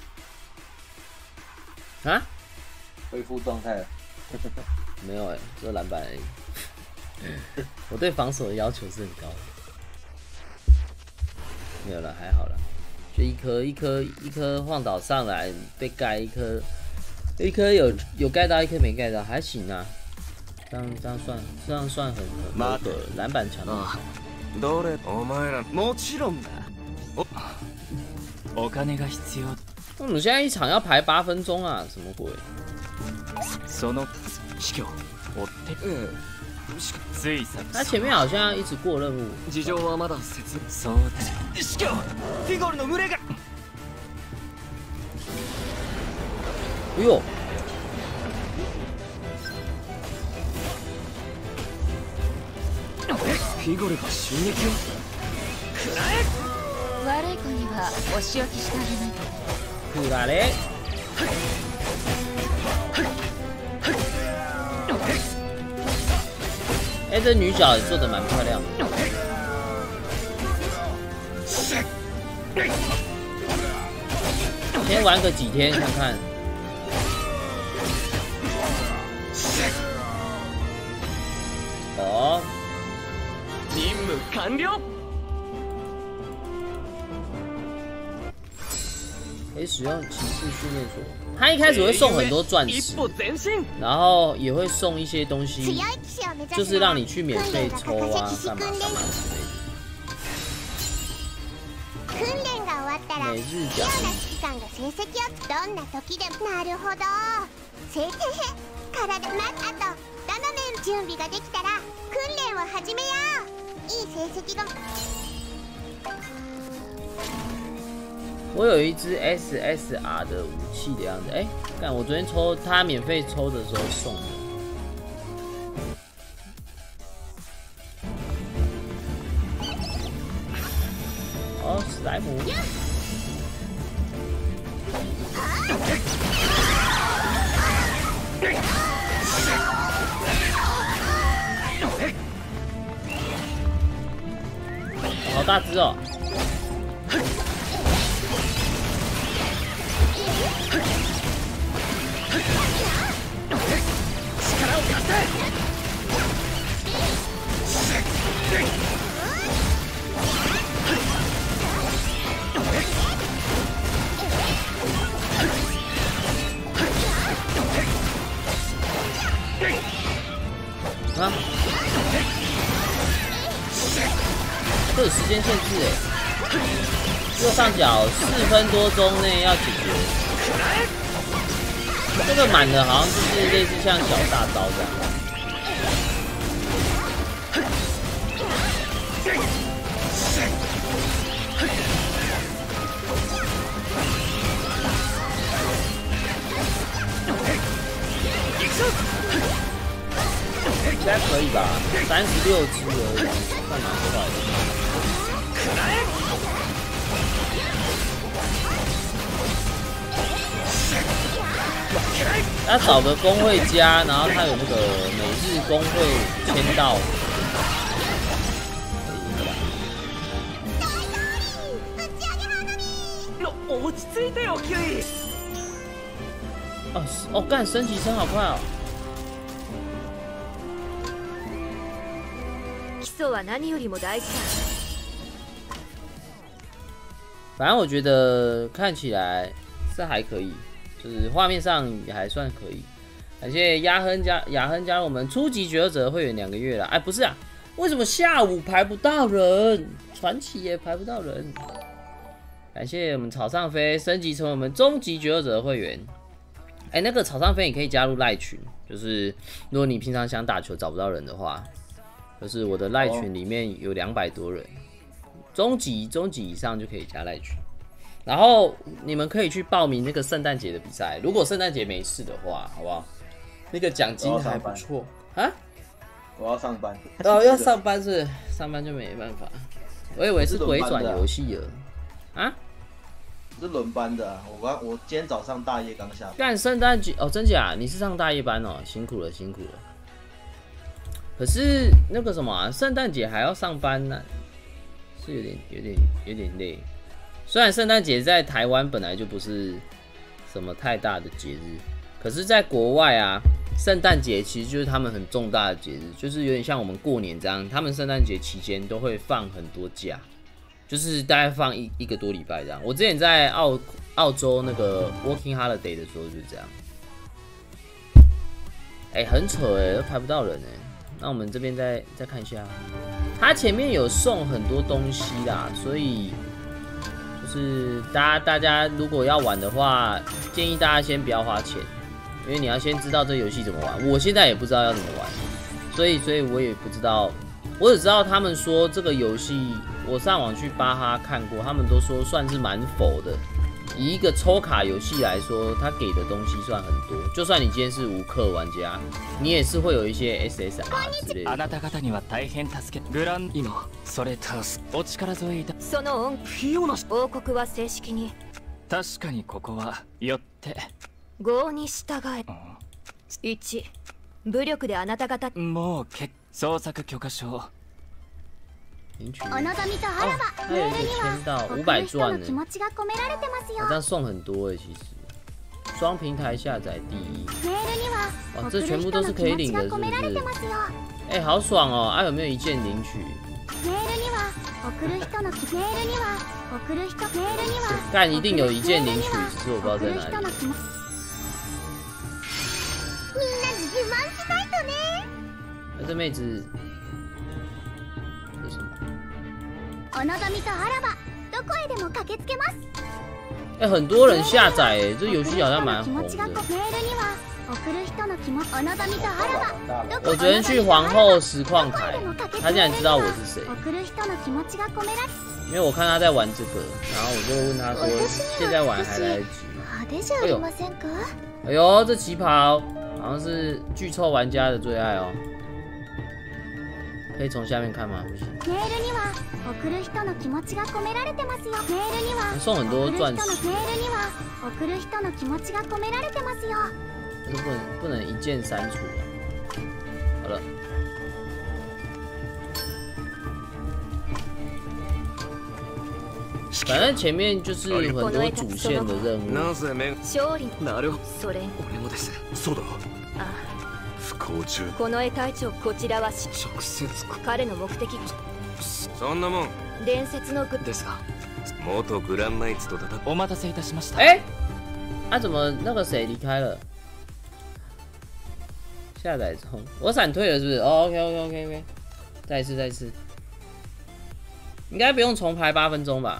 啊？ 恢复状态了。 没有哎、这篮板而已。我对防守的要求是很高的。没有了，还好了，就一颗晃倒上来被盖一颗有盖到，一颗没盖到，还行啊。这样算很合格，篮板强度好。 どれお前らもちろんだ。お金が必要。 那我们现在一场要排8分钟啊，什么鬼？ その司教追ってついさ他前面好像一直过任务。 事情はまだ説そうだ司教フィゴルの群れが哎呦！ フィゴルが襲撃を悪い子にはお仕置きしてあげないと。 苦来！哎，这女角也做的蛮漂亮的。先玩个几天看看。哦。 任務完了。 可以使用骑士训练所。他一开始会送很多钻石，然后也会送一些东西，就是让你去免费抽啊，干嘛干嘛之类的。每日奖励。 なるほど。体まああとどの面準備ができたら訓練を始めよう。いい成績が。 我有一只 SSR 的武器的样子，哎，看我昨天抽它免费抽的时候送的。哦，史莱姆。好大只哦！啊！这有时间限制哎，右上角4分多钟内要解决。这个满的好像就是类似像小大招这样。应该可以吧？36只而已，算蛮快的。要找个工会家，然后他有那个每日工会签到。 落ち着いてよ、キュイ。 哦，干升级升好快哦！ 基礎は何よりも大事だ。 反正我觉得看起来是还可以，就是画面上也还算可以。感谢雅亨加入我们初级决斗者会员2个月了。哎，不是啊，为什么下午排不到人？传奇也排不到人。感谢我们草上飞升级成为我们终极决斗者的会员。哎，那个草上飞也可以加入赖群，就是如果你平常想打球找不到人的话，就是我的赖群里面有200多人。中级以上就可以加赖群，然后你们可以去报名那个圣诞节的比赛。如果圣诞节没事的话，好不好？那个奖金还不错啊。 我要上班。 哦，要上班是上班就没办法。我以为是回转游戏了啊。 是轮班的、啊，我今天早上大夜刚下班。 干圣诞节哦，真假？你是上大夜班哦，辛苦了辛苦了。可是那个什么啊，圣诞节还要上班呢、是有点累。虽然圣诞节在台湾本来就不是什么太大的节日，可是在国外啊，圣诞节其实就是他们很重大的节日，就是有点像我们过年这样，他们圣诞节期间都会放很多假，就是大概放一个多礼拜这样。我之前在澳洲那个 working holiday 的时候就是这样。哎、很扯哎，都排不到人哎。那我们这边再看一下，它前面有送很多东西啦，所以就是大家如果要玩的话，建议大家先不要花钱， 因为你要先知道这游戏怎么玩。我现在也不知道要怎么玩，所以我也不知道，我只知道他们说这个游戏，我上网去巴哈看过，他们都说算是蛮佛的。以一个抽卡游戏来说，它给的东西算很多。就算你今天是无氪玩家，你也是会有一些 SSR 之类的。 あなた方には大変助け。グラン今それお力添えいた。 その恩フィオナ王国は正式に。 確かにここはよって業に従え。1武力であなた方もう捜索許可証。 领取。 お望みとあらば还有一个签到500钻呢， 気持ちが込められてますよ。 这样送很多其实。双平台下载第一。 メールには哇，这全部都是可以领的，是不是？好爽哦！有没有一键领取？ メールには送る人のメールには送る人メールには干一定有一键领取，只是我不知道在哪里。 みんなに自慢しないとね。 这妹子。 お望みとあらばどこへでも駆けつけます。 很多人下载这游戏好像蛮红的。我昨天去皇后实况台，他竟然知道我是谁，因为我看他在玩这个，然后我就问他说现在玩还来得及吗？哎呦，这旗袍好像是巨臭玩家的最爱哦。可以从下面看吗？不行。送很多钻石，不能一键删除啊。好了，反正前面就是很多主线的任务。 この絵隊長こちらは直接彼の目的そんなもん伝説のグですが元グランナイツと戦お待たせいたしました。 怎么那个谁离开了？下载中，我闪退了是不是？哦 ，OK， 再一次，应该不用重排8分钟吧？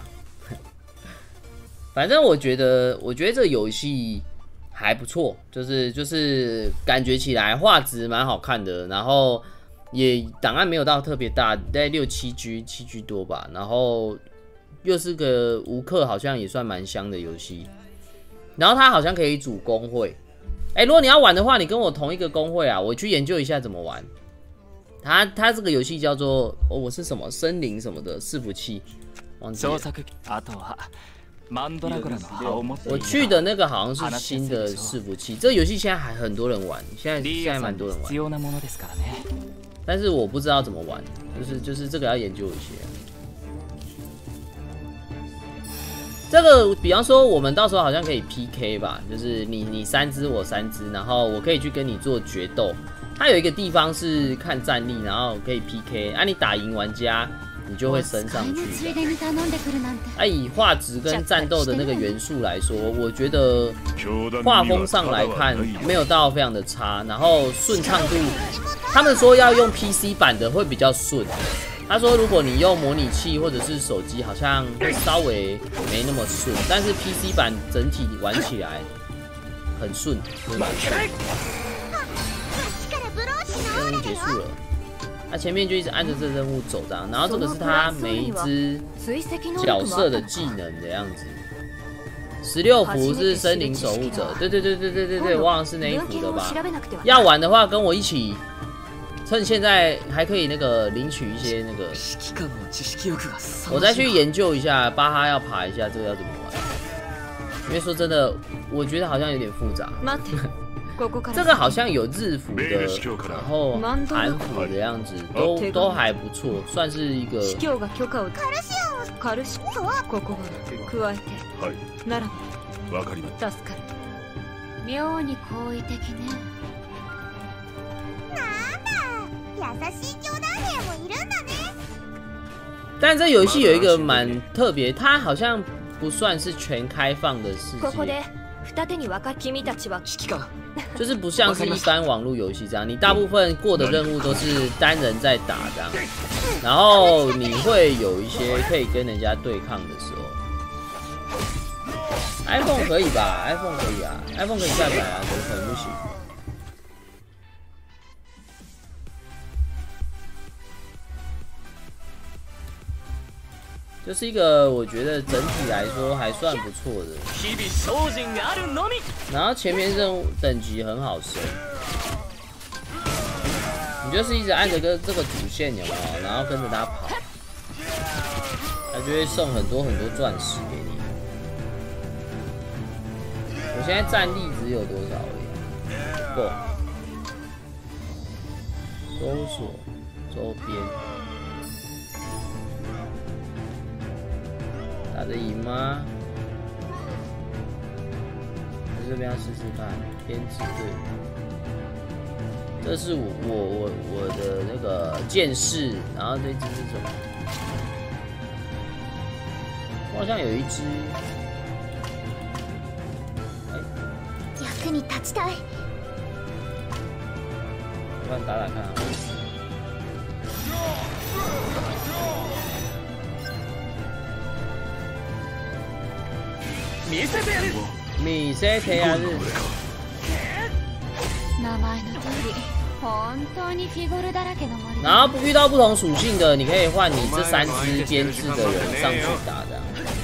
反正我觉得这个游戏还不错，就是感觉起来画质蛮好看的，然后也档案没有到特别大，大概6-7G 多吧，然后又是个无氪，好像也算蛮香的游戏。然后它好像可以组工会，如果你要玩的话，你跟我同一个工会啊，我去研究一下怎么玩。它这个游戏叫做我是什么森林什么的伺服器，忘记了。我去的那个好像是新的伺服器，这个游戏现在还很多人玩，现在蛮多人玩，但是我不知道怎么玩，就是这个要研究一些。这个比方说我们到时候好像可以 PK 吧，就是你3只我3只，然后我可以去跟你做决斗。它有一个地方是看战力，然后可以 PK， 你打赢玩家。你就会升上去。以画质跟战斗的那个元素来说，我觉得画风上来看没有到非常的差，然后顺畅度，他们说要用 PC 版的会比较顺。他说如果你用模拟器或者是手机，好像会稍微没那么顺，但是 PC 版整体玩起来很顺，就是蛮顺。任务结束了。前面就一直按着这任务走这样，然后这个是他每一只角色的技能的样子。16幅是森林守护者，对，忘了是那一幅的吧？要玩的话跟我一起，趁现在还可以那个领取一些那个，我再去研究一下巴哈要爬一下这个要怎么玩，因为说真的，我觉得好像有点复杂。这个好像有日服的，然后韩服的样子，都还不错，算是一个。 妙に好意的ね。なんだ、優しい冗談兵もいるんだね。 但这游戏有一个蛮特别，它好像不算是全开放的世界。就是不像是一般网络游戏这样，你大部分过的任务都是单人在打这样，然后你会有一些可以跟人家对抗的时候。 iPhone 可以吧 ？iPhone 可以啊 ，iPhone 可以下载啊，怎么可能不行？就是一个我觉得整体来说还算不错的。然后前面任务等级很好升，你就是一直按着这个主线有没有？然后跟着他跑，他就会送很多钻石给你。我现在战力值有多少而已？不够。搜索周边。打得赢吗？在这边要试试看编制队伍。这是我的那个剑士，然后这只是什么？我好像有一只。 役に立ちたい。 我帮你打打看啊。見せてやる。 名前の通り、本当にフィゴルだらけの森。 然后遇到不同属性的，你可以换你这3只编制的人上去打的。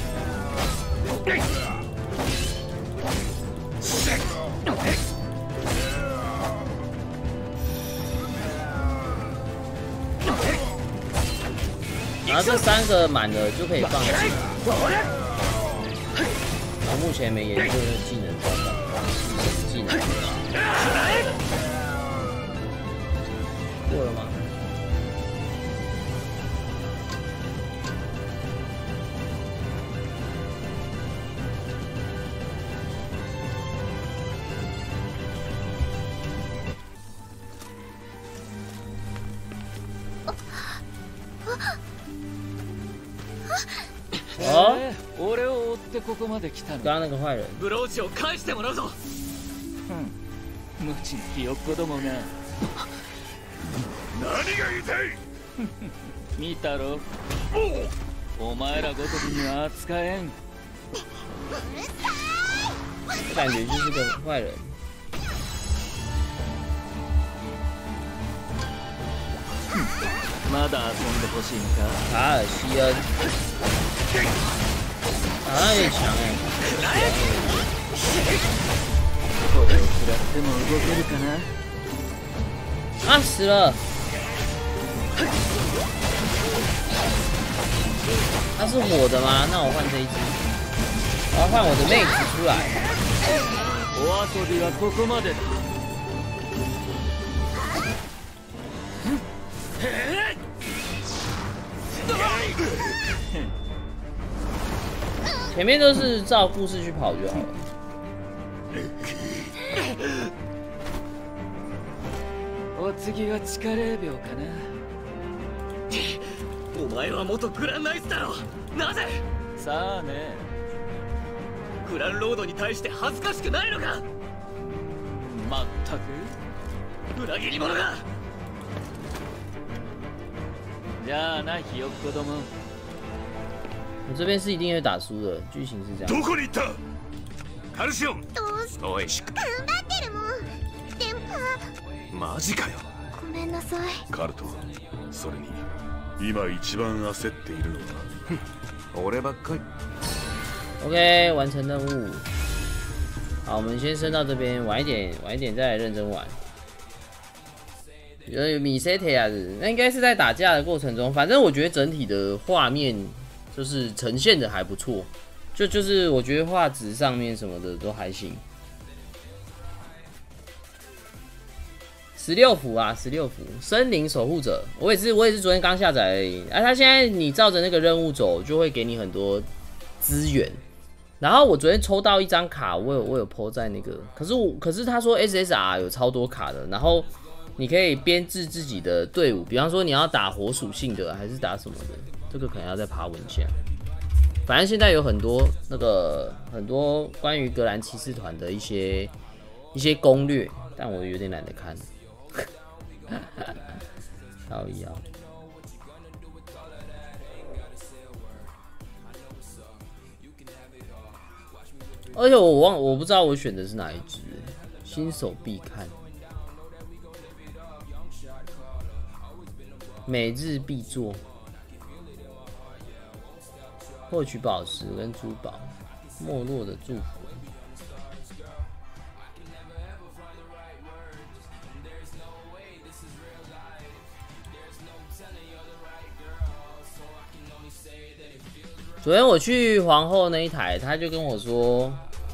然后这3个满了就可以放弃。然后目前没研究的技能招到，技能过了吗？哦， 俺を追ってここまで来たの。 刚刚那个坏人。 ブローチを返してもらうぞ。無知なひよっこどもが。 何が言いたい？ 見たろ。お前らごときには扱えん。 感觉就是个坏人。 まだ遊んでほしいのか？ 卡尔西恩。好像有点强哎。 これを食らっても動けるかな？ 啊，死了！它是火的吗？那我换这一只，我要换我的妹子出来。 お遊びはここまでだ。 前面都是照故事去跑就好了。 お次は地下霊廟かな。 お前は元グランナイスだろ。なぜ？ さあね。 グランロードに対して恥ずかしくないのか？ まったく裏切り者が。 じゃあなひよっこども。 我这边是一定会打输的，剧情是这样。 どこに行った？カルシオン。 どうしおいしく。 頑張ってるもん。電波。 マジかよ。 ごめんなさい。 カルト、それに今一番焦っているのは俺ばっかり。 OK， 完成任务。好，我们先升到这边，晚一点再来认真玩。有米塞提亚的，那应该是在打架的过程中，反正我觉得整体的画面就是呈现的还不错，就是我觉得画质上面什么的都还行。16幅啊，16幅，森林守护者，我也是昨天刚下载而已。他现在你照着那个任务走，就会给你很多资源。然后我昨天抽到一张卡，我有 po 在那个，可是他说 SSR 有超多卡的，然后你可以编制自己的队伍，比方说你要打火属性的，还是打什么的，这个可能要再爬文一下。反正现在有很多关于格兰骑士团的一些攻略，但我有点懒得看。摇一摇。 而且我不知道我选的是哪一只，新手必看，每日必做，获取宝石跟珠宝，没落的祝福。昨天我去皇后那一台，他就跟我说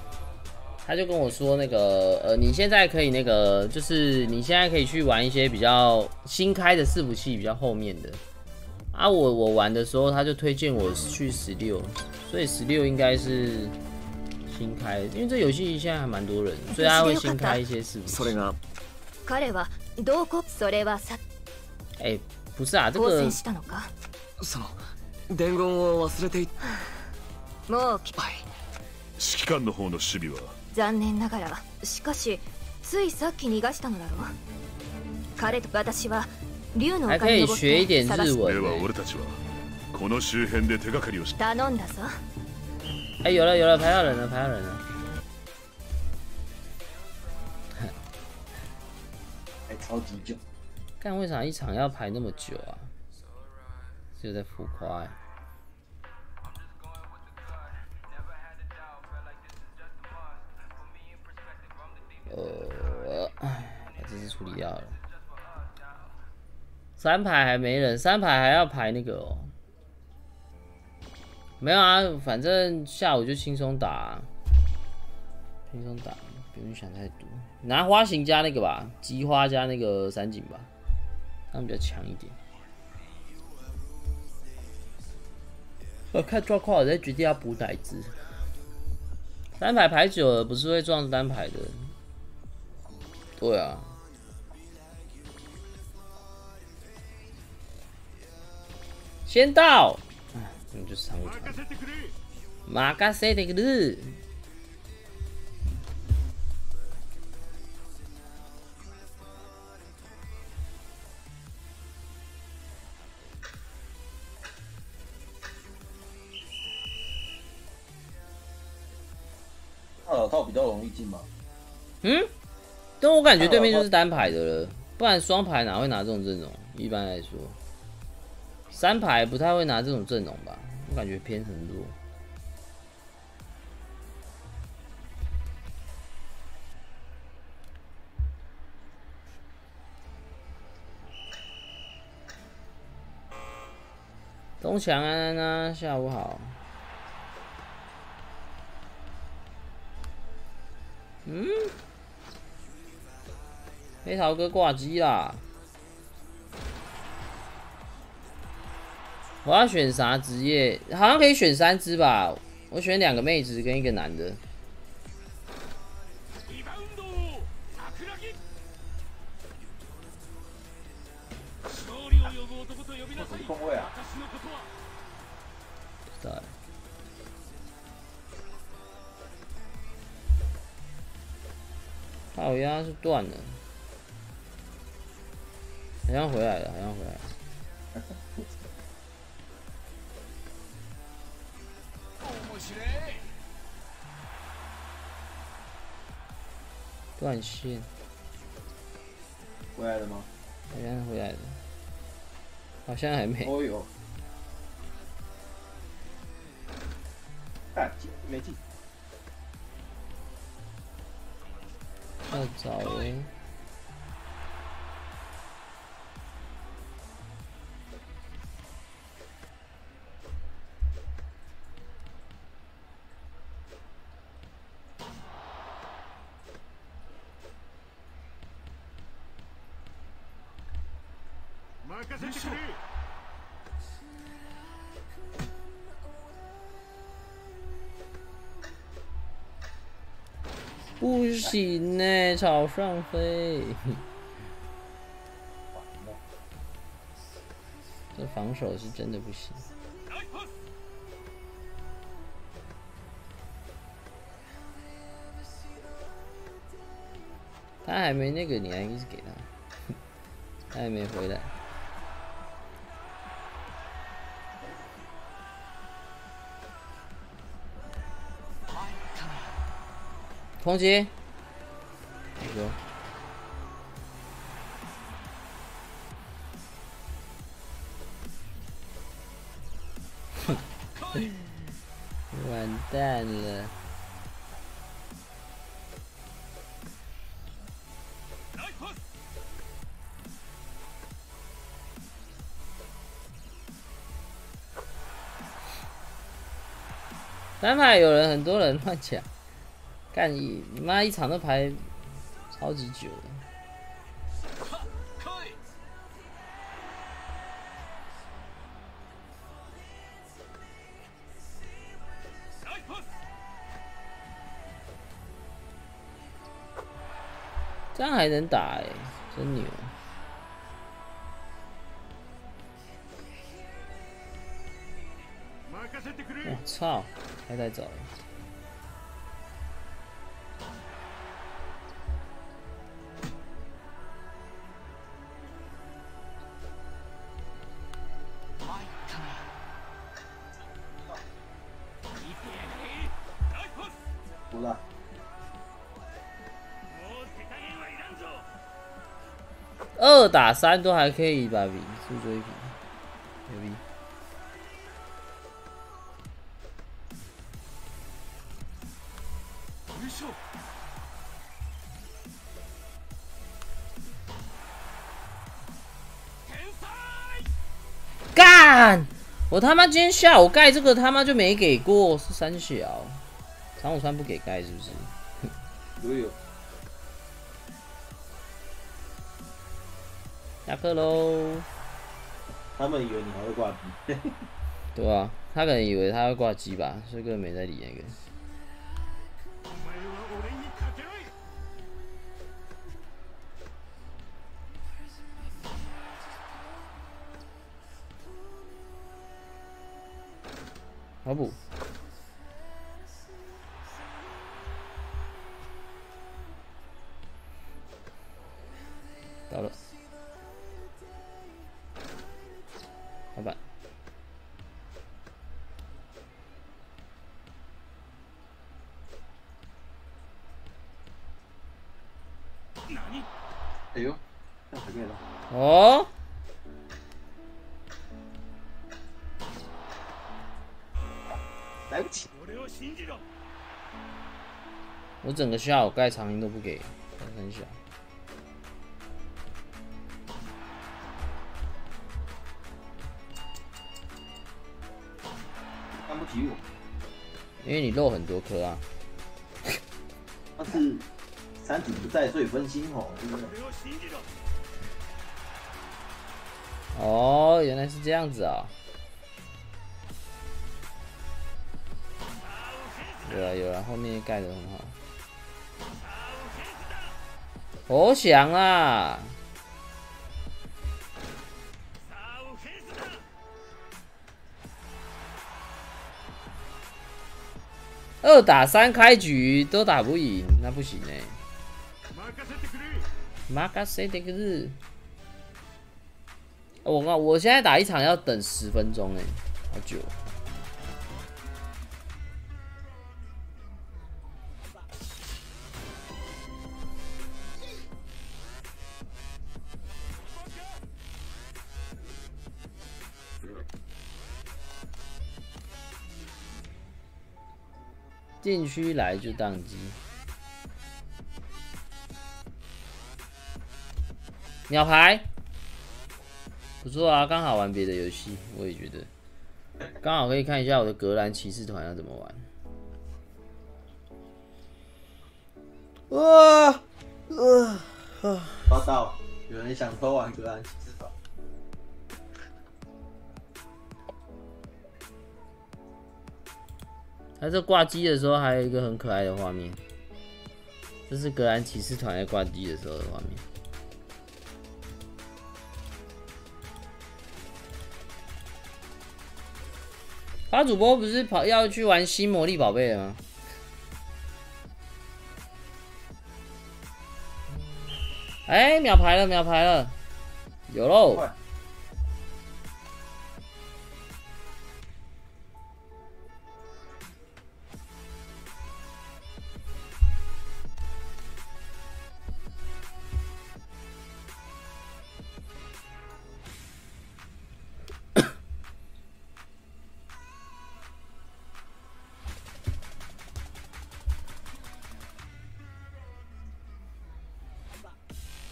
那个你现在可以那个，就是你现在可以去玩一些比较新开的伺服器，比较后面的啊。我玩的时候，他就推荐我去16，所以16应该是新开的，因为这游戏现在还蛮多人，所以他会新开一些伺服器。哎，不是啊，这个。 伝言を忘れていもうはい指揮官の方の守備は残念ながらしかしついさっき逃がしたのだろう彼と私は竜の丘に登って探すでは俺たちはこの周辺で手がかりをし頼んだぞ哎有了排到人了还超级久， 干为啥一场要排那么久啊？只有在浮夸把这次处理掉了。3排还没人，3排还要排那个哦。没有啊，反正下午就轻松打，不用想太多。拿花型加那个吧，姬花加那个三井吧，他们比较强一点。看状况，我再决定要补哪一只。3排排久了，不是会撞单排的。对啊。先到，就是长路船。马嘎塞的个日。 二套比较容易进吗？ 但我感觉对面就是单排的了，不然双排哪会拿这种阵容？一般来说，3排不太会拿这种阵容吧？我感觉偏很弱。东强安安啊，下午好。黑桃哥挂机啦！我要选啥职业？好像可以选3只吧。我选2个妹子跟1个男的。 什么空位啊？ 不知道。好呀，是断了。好像回来了，断线。 回来了吗？ 好像回来了，好像还没。 哦哟，没进。 要找欸。不行呢，朝上飞。这防守是真的不行。他还没那个，你还一直给他，他还没回来。 空接，有。完蛋了！3排有人，很多人乱抢，干你妈一场都排超级久的。这样还能打哎、欸，真牛！我操，太早了。 不了。 2打3都还可以把比速追平，牛逼！干！我他妈今天下午盖这个他妈就没给过，是三小。长武川不给盖是不是？ 有。 下课喽。 他们以为你还会挂机。 对啊，他可能以为他会挂机吧，所以根本没在理那个。好补。到了。老板。 哎呦，那随便了。 哦。 来不及。 我整个下午盖长音都不给，很小。 看不起我。 因为你漏很多颗啊。 但是三主不在，所以分心哦，对不对？ 哦，原来是这样子啊！有啊有啊，后面盖得很好。投降啊！2打3开局都打不赢，那不行哎、马卡塞德克日，我现在打一场要等10分钟哎、好久。禁区来就宕机，秒牌不错啊，刚好玩别的游戏，我也觉得刚好可以看一下我的格兰骑士团要怎么玩。 报道，有人想偷玩格兰骑士团。 它这挂机的时候还有一个很可爱的画面，这是格兰骑士团在挂机的时候的画面。花主播不是要去玩新魔力宝贝了吗？哎、秒牌了，秒牌了，有喽！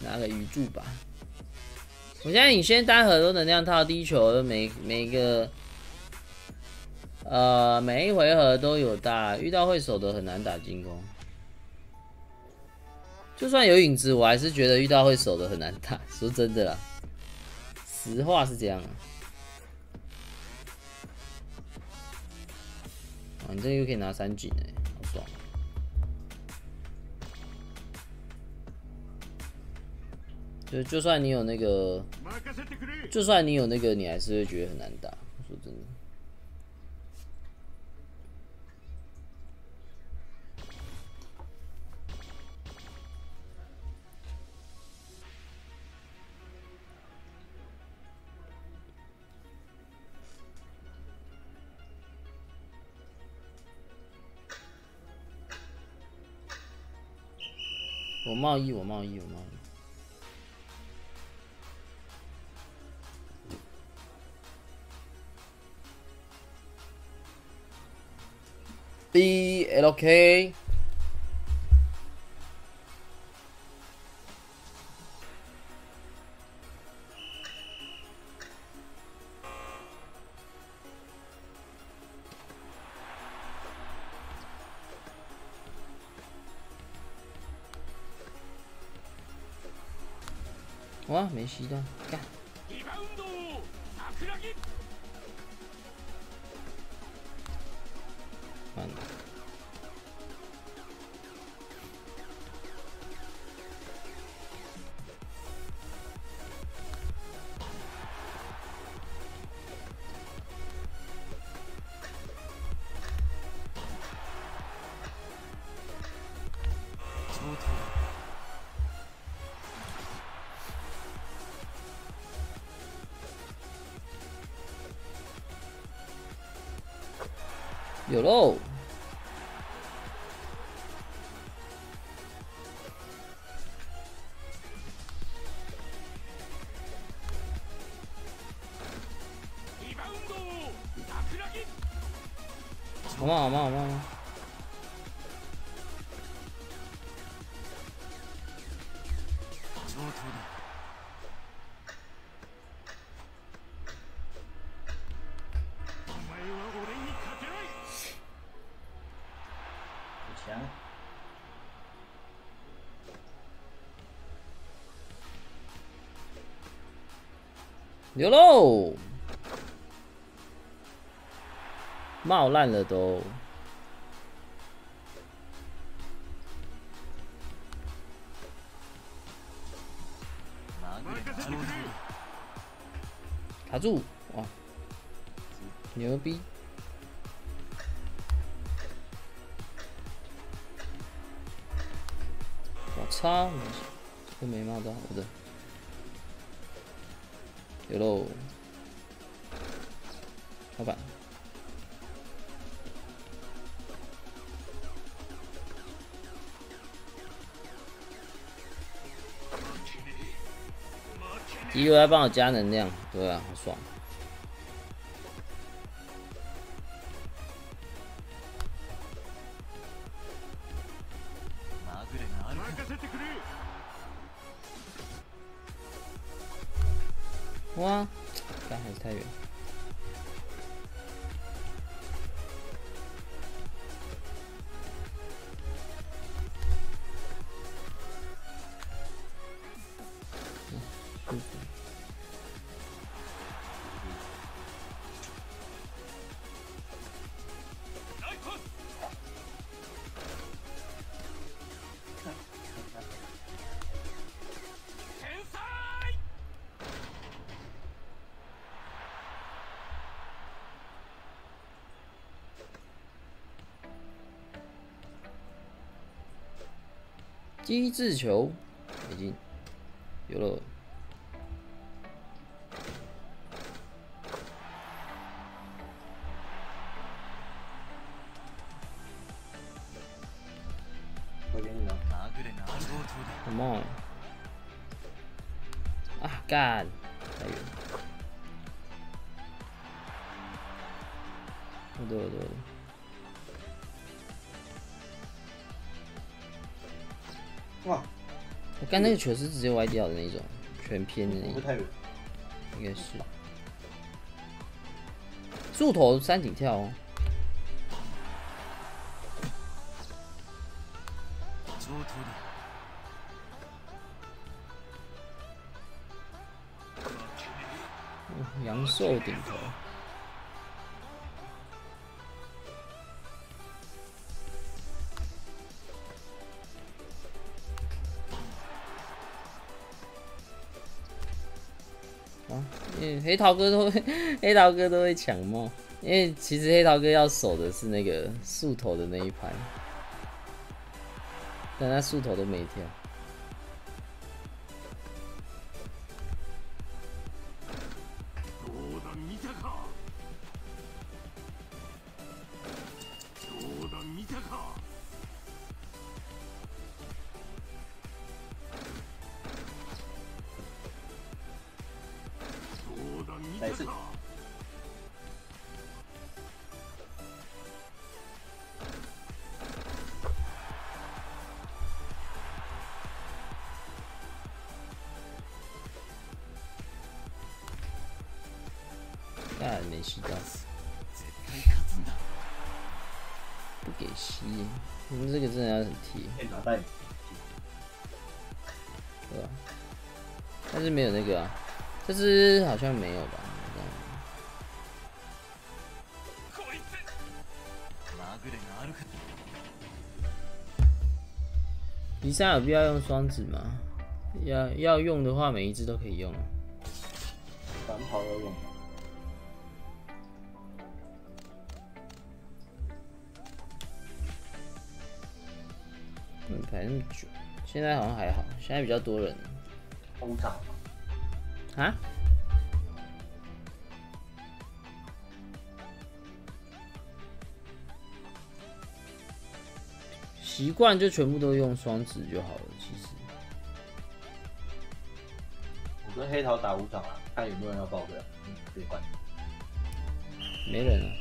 拿个鱼柱吧。我现在领先单盒都能量套，第一球每一个每一回合都有大，遇到会守的很难打进攻。就算有影子，我还是觉得遇到会守的很难打。说真的啦，实话是这样啊。啊，你这个又可以拿3井哎，好爽。就算你有那个，你还是会觉得很难打。说真的。我贸易。BLK。哇，没吸到，干！完了。有喽！好嘛！有喽！冒烂了都。卡住！哇，牛逼！我操！都没冒到我的。有喽，老板。迪罗要帮我加能量，对啊，好爽。哇，干还是太远。机制球已经有了。 我给你拿。 Come on！ 啊，干！太远。我的。 哇， 我刚那个球是直接歪掉的那种，全偏的那种。 太远， 应该是。树头山顶跳哦。阳寿顶头。啊，因为黑桃哥都会抢帽，因为其实黑桃哥要守的是那个树头的那一排，但他树头都没跳。 哪次？ 啊，没吸到，不给吸，你们这个真的要很贴。 拿带， 对吧？但是没有那个啊，这只好像没有吧？离山有必要用双指吗？要用的话，每一只都可以用。 反跑要用。 排那么久，现在好像还好，现在比较多人。 通常啊？习惯就全部都用双指就好了，其实。 我跟黑桃打5场啊，看有没有人要报的，可以换。 没人啊。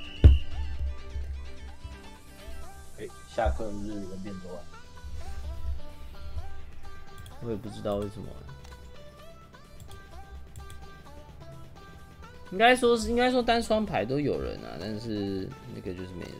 下课日人变多啊。 我也不知道为什么。应该说单双排都有人啊，但是那个就是没人。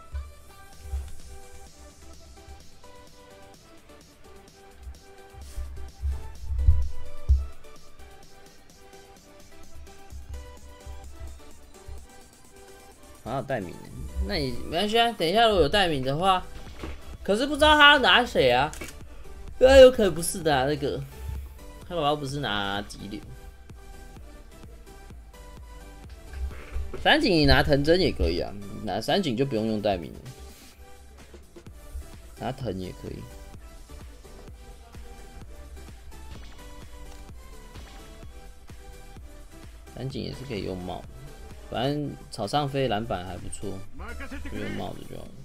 还有代名，那你没关系啊。等一下如果有代名的话，可是不知道他要拿谁啊？那有可能不是拿那个，他宝宝不是拿激流。三井你拿藤真也可以啊，拿三井就不用代名了，拿藤也可以。三井也是可以用帽，反正草上飞篮板还不错，就用帽子就好了。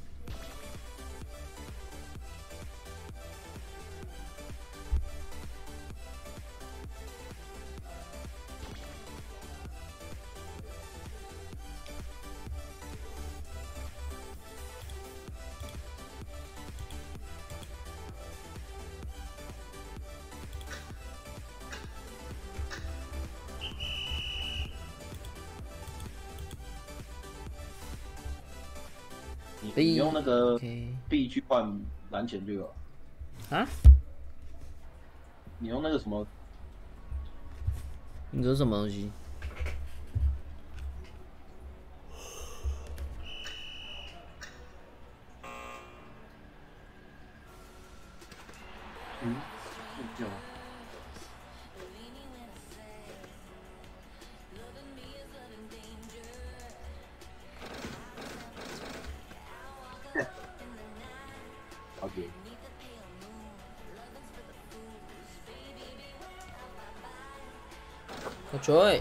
你用那个币去换蓝钱就有啊？ 你用那个什么？ 你说什么东西？ 就。 追！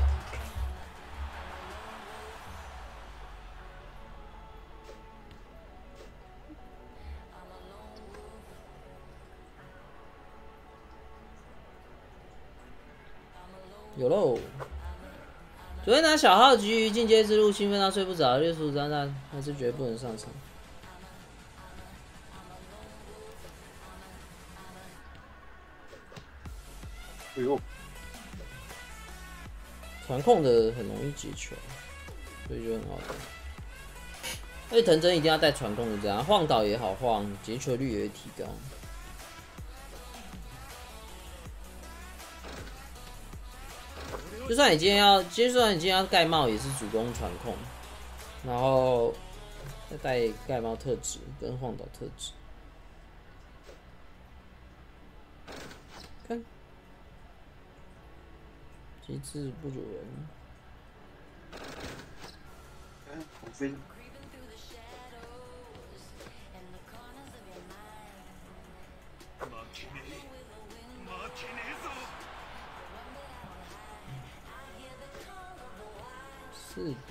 有喽！昨天拿小号急于进阶之路，兴奋到睡不着，略输张大还是绝不能上场。 哎呦， 传控的很容易解球，所以就很好打。而且藤真一定要带传控的这样，晃倒也好晃，截球率也会提高。就算你今天要盖帽，也是主攻传控，然后再带盖帽特质跟晃倒特质。看，机智不如人。 我飞。 4点，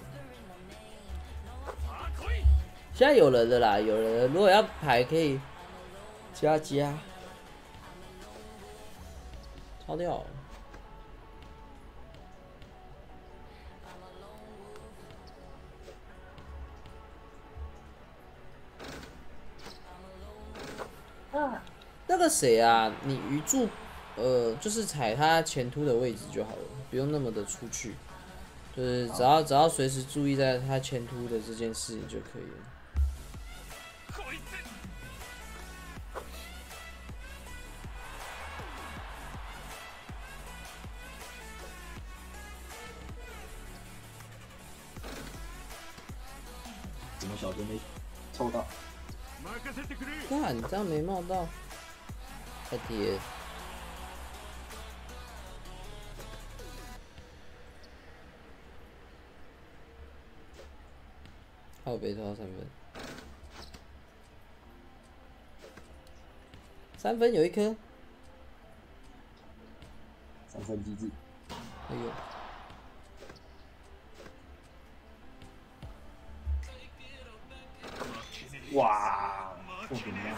现在有人的啦，有人了。如果要排可以加，超掉了。那个谁啊，你鱼柱，就是踩他前凸的位置就好了，不用那么的出去。就是只要随时注意在他前凸的这件事情就可以了。 怎么小珍没抽到？ 干，你这样没冒到，太跌。靠北投到3分，3分有一颗 ，3分机制。 哎呦， 哇，不行啊！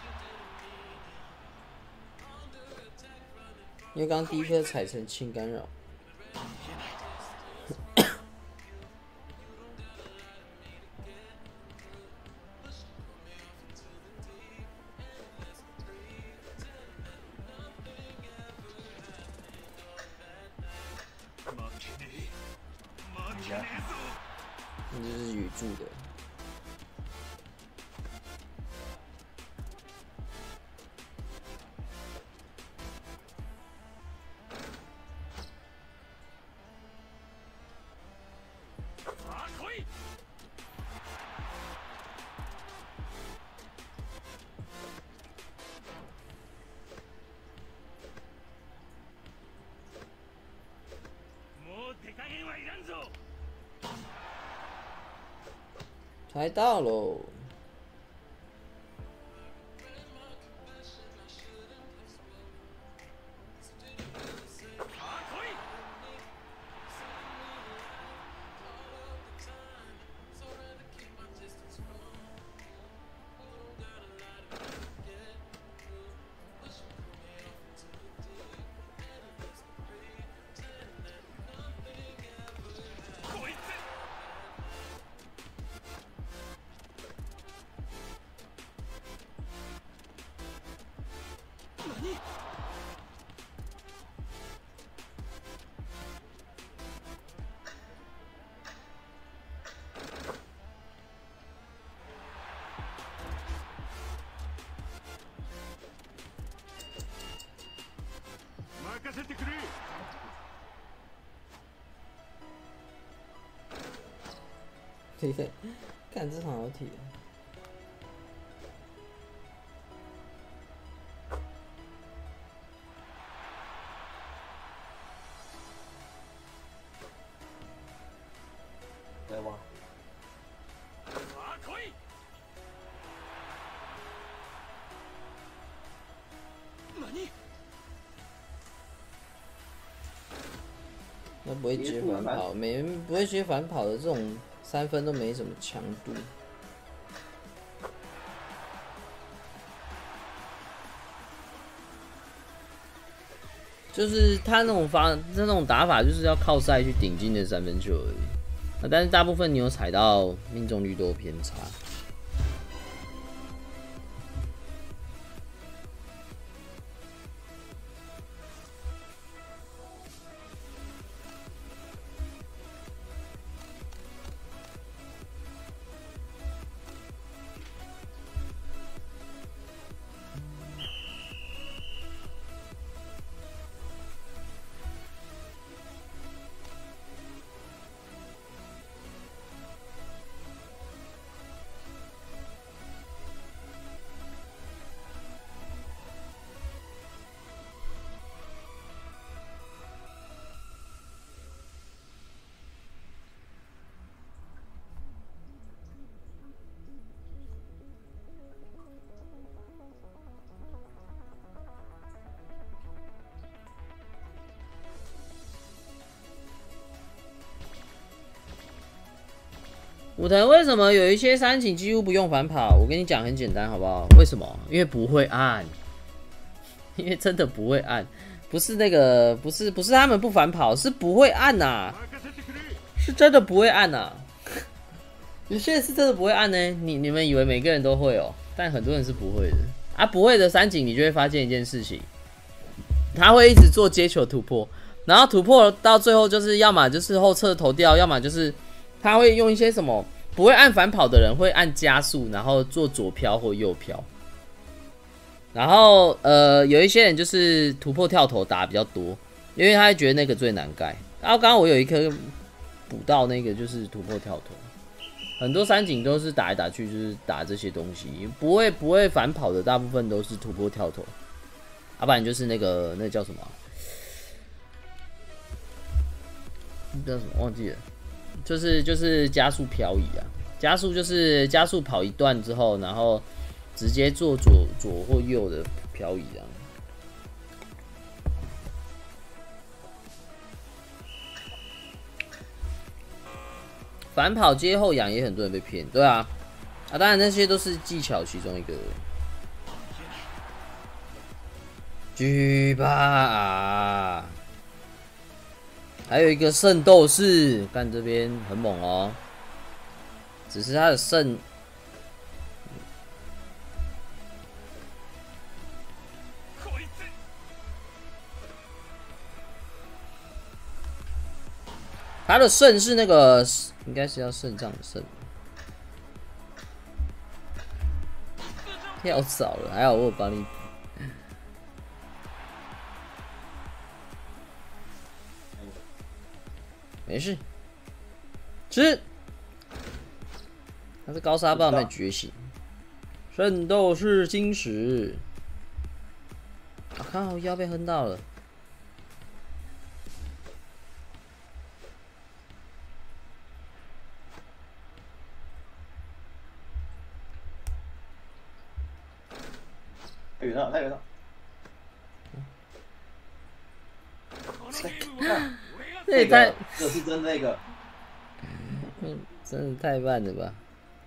因为刚刚第一颗踩成轻干扰。你这是语助的。猜到喽！对对，看这场好体。 来吧。 那不会接反跑，不会接反跑的这种3分都没什么强度。就是他那种打法，就是要靠赛去顶进的3分球而已。但是大部分你有踩到，命中率都偏差。 武藤为什么有一些三井几乎不用反跑？我跟你讲很简单，好不好？为什么？因为不会按，因为真的不会按，不是那个，不是他们不反跑，是不会按呐，是真的不会按呐。有些人是真的不会按呢，你们以为每个人都会哦，但很多人是不会的啊。不会的三井，你就会发现一件事情，他会一直做接球突破，然后突破到最后就是要么就是后侧投掉，要么就是他会用一些什么不会按反跑的人会按加速，然后做左飘或右飘。然后有一些人就是突破跳投打比较多，因为他会觉得那个最难盖。然后刚刚我有一颗补到那个就是突破跳投，很多三井都是打来打去就是打这些东西，不会反跑的大部分都是突破跳投，要不然就是那个叫什么、啊？叫什么忘记了？就是加速漂移啊，加速就是加速跑一段之后，然后直接做左或右的漂移啊。反跑接后仰也很多人被骗，对啊，当然那些都是技巧其中一个。举吧，还有一个圣斗士，看这边很猛哦，只是他的圣。他的肾是那个，应该是要肾脏的肾。跳早了，还好我有帮你。没事，吃。他是高沙棒没觉醒，圣斗士金石。啊靠，腰被哼到了。 太远了，太远了。 这也太…… 这是真那个， 真的太慢了吧！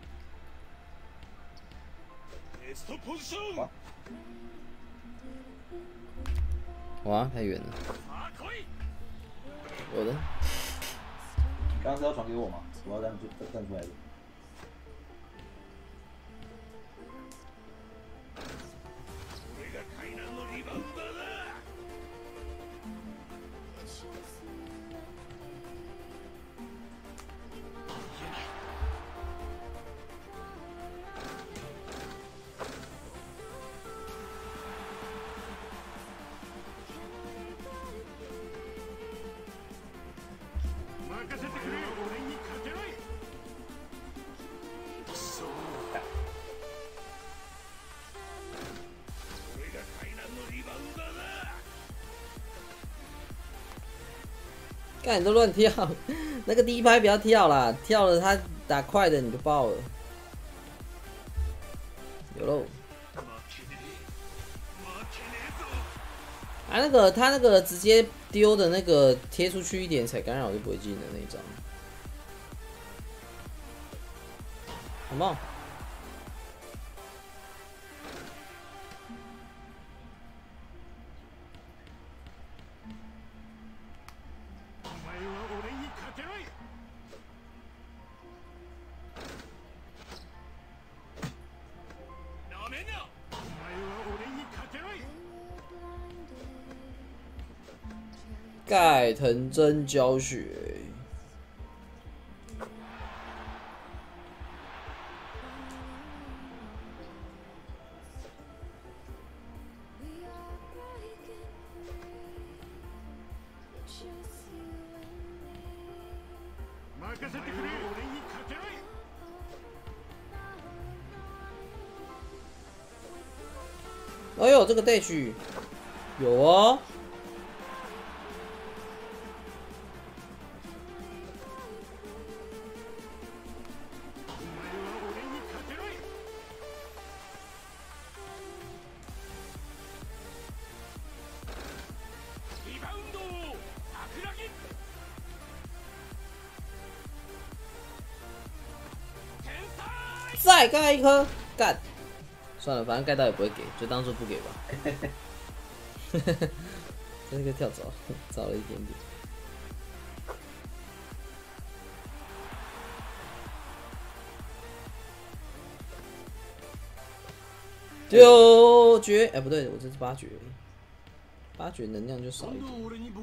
哇，太远了。我的， 刚刚是要传给我吗？我要站出来的。 干你都乱跳，那个第一拍不要跳啦，跳了他打快的你就爆了。有喽。啊，他那个直接丢的那个贴出去一点踩干扰就不会进的那一张，好不好？盖藤真教学。哎呦，这个 dash 有哦。 盖一颗，干。算了，反正盖到也不会给，就当做不给吧。这个跳早，早了一点点。6绝，哎、不对，我这是8绝，8绝能量就少一点。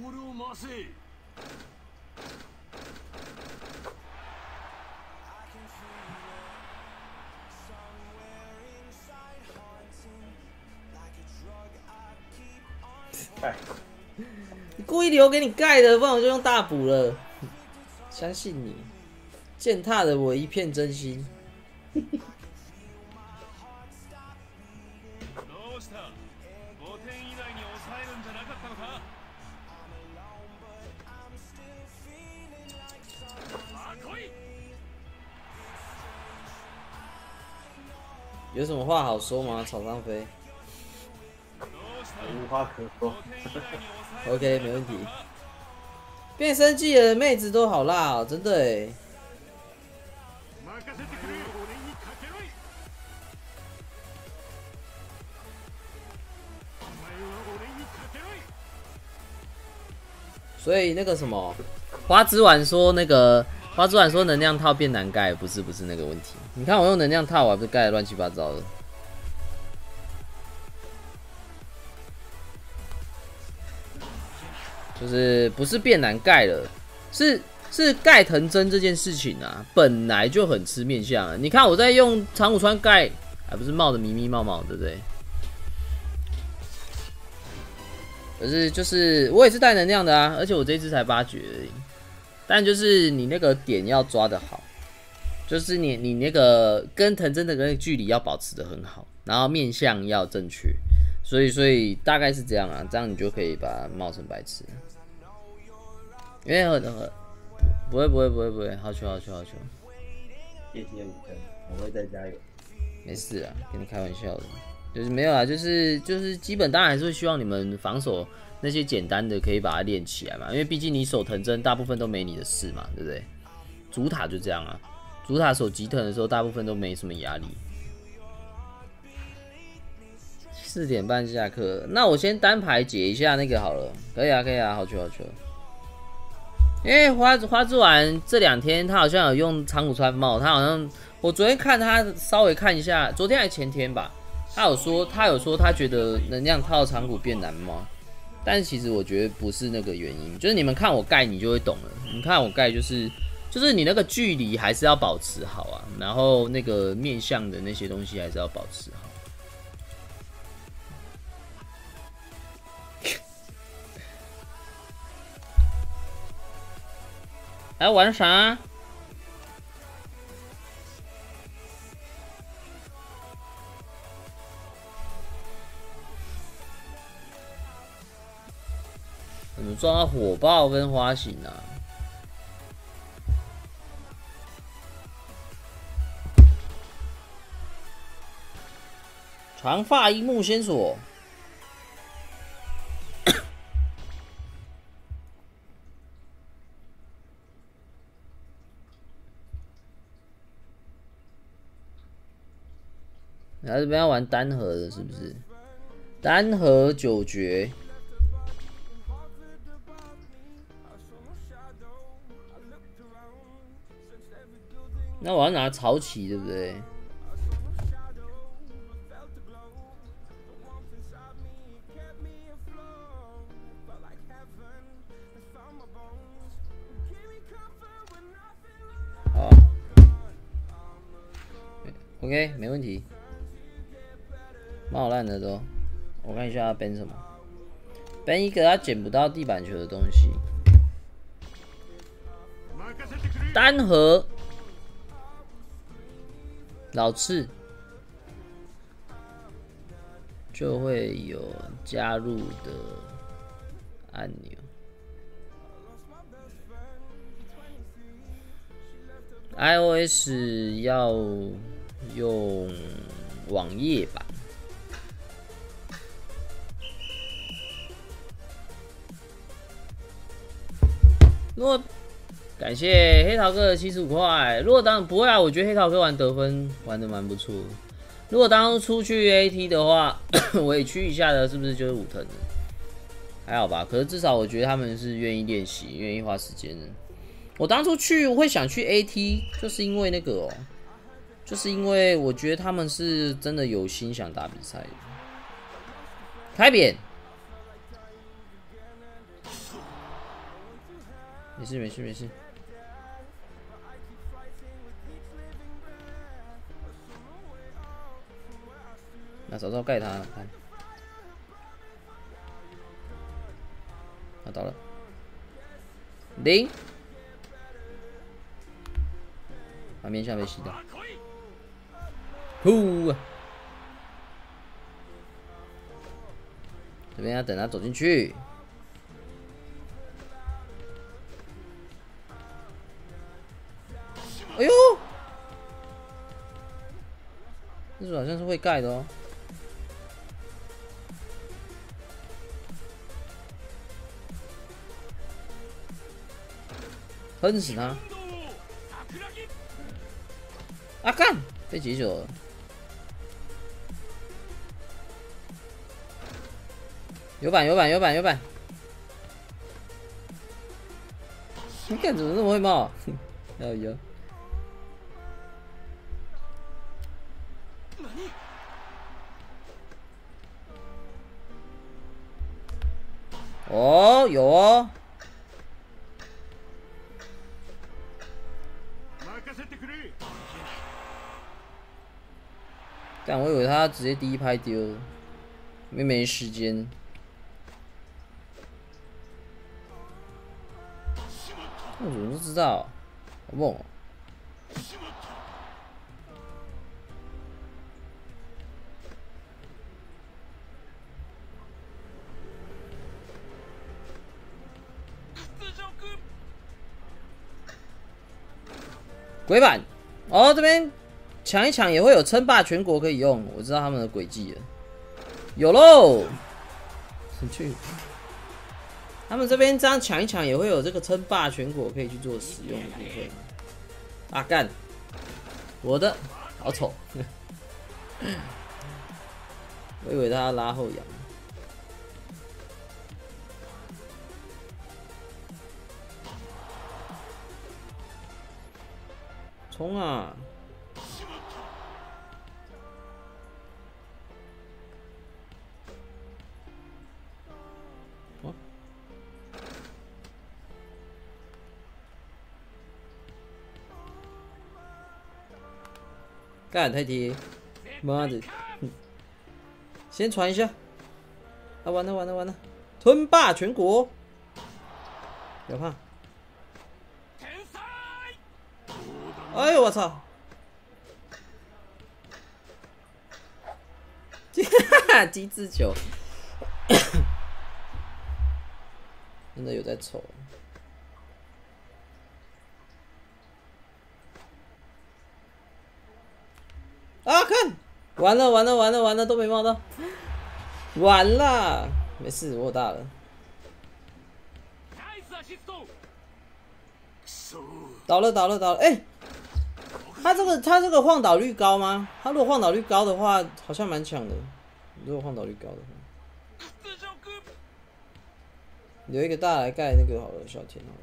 你故意留给你盖的，不然我就用大补了。相信你，践踏了我一片真心。有什么话好说吗？草上飞。 无话可说。 OK， 没问题。变声季的妹子都好辣哦，真的哎。所以那个什么，花枝丸说能量套变难盖，不是那个问题。你看我用能量套，我还不是盖得乱七八糟的。就是不是变难盖了，是盖藤真这件事情啊，本来就很吃面相啊。你看我在用长谷川盖，还不是冒的迷迷冒冒，对不对？可是就是我也是带能量的啊，而且我这一只才8绝而已。但就是你那个点要抓得好，就是你那个跟藤真的那个距离要保持得很好，然后面相要正确。所以大概是这样啊，这样你就可以把它冒成白痴。因为不会，好球。 谢谢5分，我会再加油。 没事啊，跟你开玩笑的，就是没有啦，就是基本当然还是会希望你们防守那些简单的可以把它练起来嘛，因为毕竟你守藤真大部分都没你的事嘛，对不对？主塔就这样啊，主塔守吉藤的时候大部分都没什么压力。4点半下课，那我先单排解一下那个好了，可以啊，好球。因为花枝丸这2天他好像有用长谷川帽，他好像我昨天看他稍微看一下，昨天还前天吧，他有说他觉得能量套长谷变难吗？但是其实我觉得不是那个原因，就是你们看我盖你就会懂了，你看我盖就是你那个距离还是要保持好啊，然后那个面向的那些东西还是要保持好。还玩啥？怎么撞到火爆跟花形啊？长发樱木先锁。他这边要玩单核的，是不是？单核9绝。那我要拿潮起，对不对？好 ，OK， 没问题。蛮好烂的都，我看一下他 ban 什么 ，ban 一个他捡不到地板球的东西。单核老次就会有加入的按钮。iOS 要用网页版。 感谢黑桃哥的75块。如果当不会啊，我觉得黑桃哥玩得分玩的蛮不错的。如果当初去 AT 的话，委屈一下的，是不是就是武藤的？还好吧，可是至少我觉得他们是愿意练习、愿意花时间的。我当初会想去 AT， 就是因为那个哦，就是因为我觉得他们是真的有心想打比赛的。开扁，没事没事没事。那早知道盖他了，看。到了0，把面相被洗掉。呼！这边要等他走进去。哎呦，这好像是会盖的哦。喷死他！啊干！被解酒了。有板有板有板有板！你干怎么那么会冒？有。哦，有哦。但我以为他直接第一拍丢，因为没时间。我怎么都知道？好猛哦！鬼板哦，这边抢一抢也会有称霸全国可以用，我知道他们的轨迹了。有喽，去。他们这边这样抢一抢也会有这个称霸全国可以去做使用的部分。啊干！我的好丑，我以为他要拉后仰。冲啊！干太低，妈的！先传一下。啊，完了完了完了！吞霸全国，不要怕。哎呦我操！机智球，真的有在丑。啊！看，完了完了完了完了，都没冒到，完了，没事，我有大了。倒了倒了倒了，哎、欸，他这个晃倒率高吗？他如果晃倒率高的话，好像蛮强的。如果晃倒率高的话，留一个大来盖那个好了，小田好了。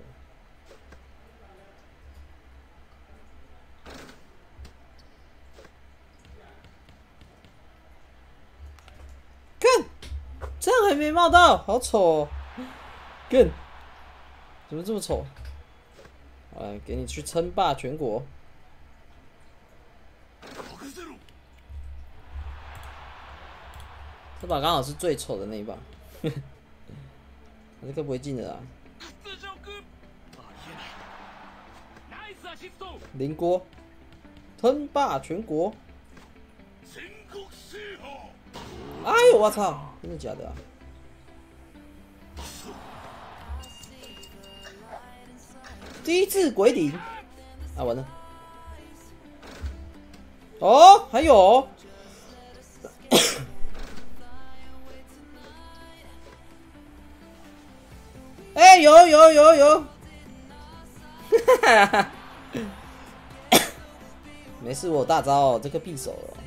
看，这样还没冒到，好丑哦！更，怎么这么丑？来，给你去称霸全国。这把刚好是最丑的那一把，这个不会进的啦。邻国，称霸全国。哎呦我操！真的假的啊？机智鬼顶啊，完了！哦，还有。哎、欸，有， 没事，我有大招哦，这个匕首哦。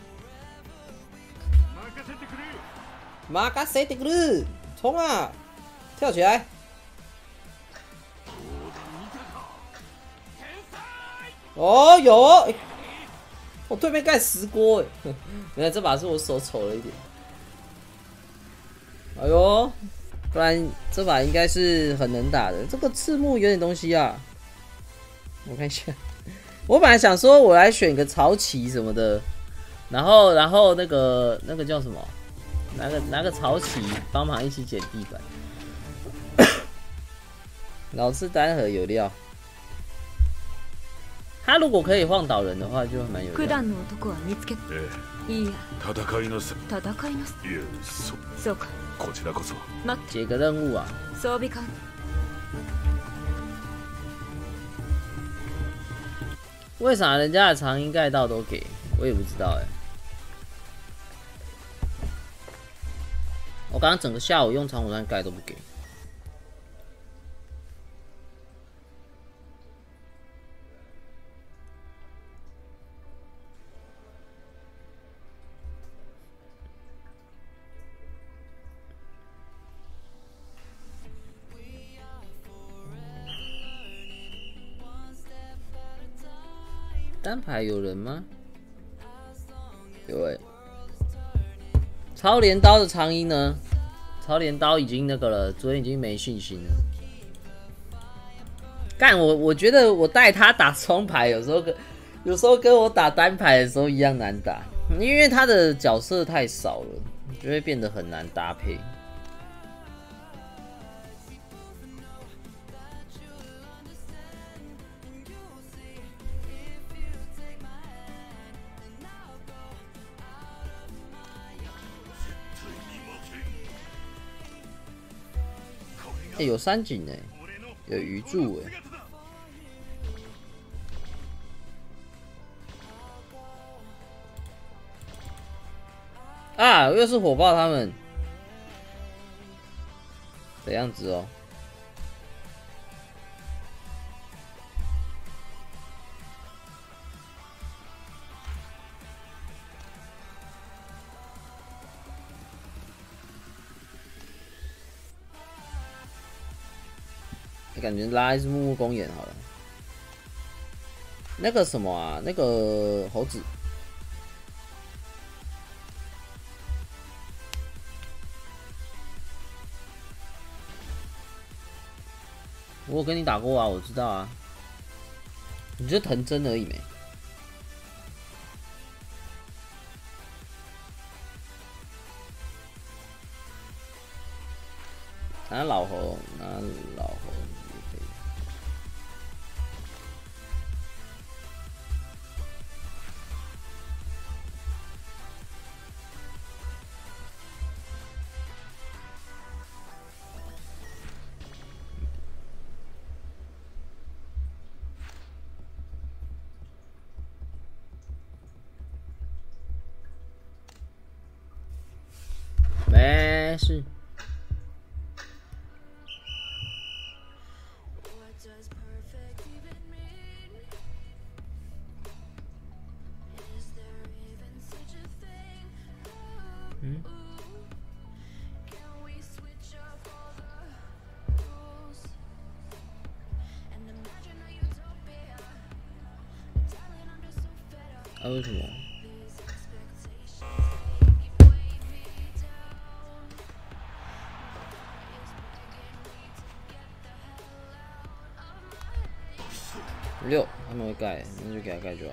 马嘎塞德格鲁，冲啊！跳起来！哦，有哦，欸、我对面盖10锅哎，原来这把是我手丑了一点。哎呦，不然这把应该是很能打的。这个赤木有点东西啊，我看一下。我本来想说我来选个潮旗什么的，然后那个叫什么？拿个潮旗帮忙一起捡地板。老是单核有料。他如果可以晃倒人的话，就蛮有料。いや、戦いのせ。いや、そうか。こちらこそ。解个任务啊。装備完。为啥人家的长音盖道都给？我也不知道哎。我刚刚整个下午用长火山盖都不给。单排有人吗？有哎、欸。超镰刀的长音呢？超镰刀已经那个了，昨天已经没信心了。干我觉得我带他打双排，有时候跟我打单排的时候一样难打，因为他的角色太少了，就会变得很难搭配。欸、有山井哎、欸，有鱼柱哎、欸，啊，又是火爆他们的样子哦。感觉拉一只木木公演好了。那个什么啊，那个猴子，我跟你打过啊，我知道啊。你就藤真而已没。拿老猴，拿老猴。没事。嗯。啊？为什么？6，他们会盖，那就给他盖就好。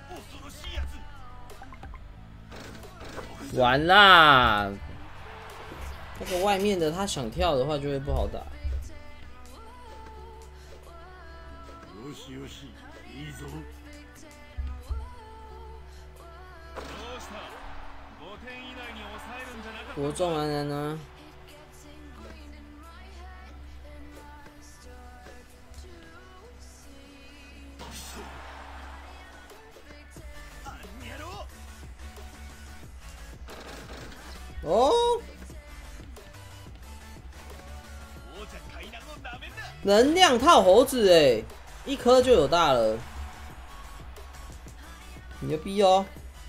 完啦！那个外面的他想跳的话就会不好打。国中男人呢？哦，能量套猴子哎， 1颗就有大了，牛逼哦！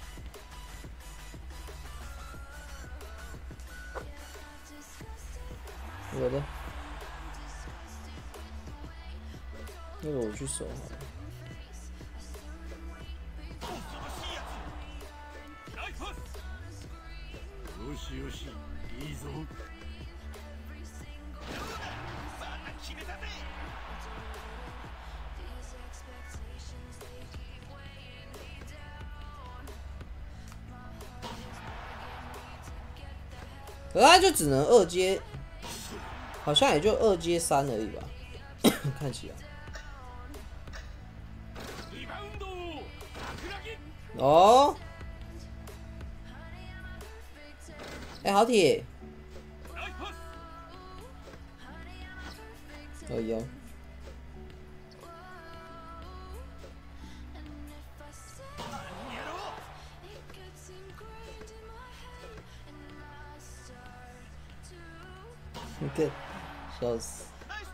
我的，那个我去守好了。 よしよし、いいぞ。 可他就只能2阶，好像也就2阶3而已吧，看起来。哦，哎、好铁，可以哦。你看，笑死！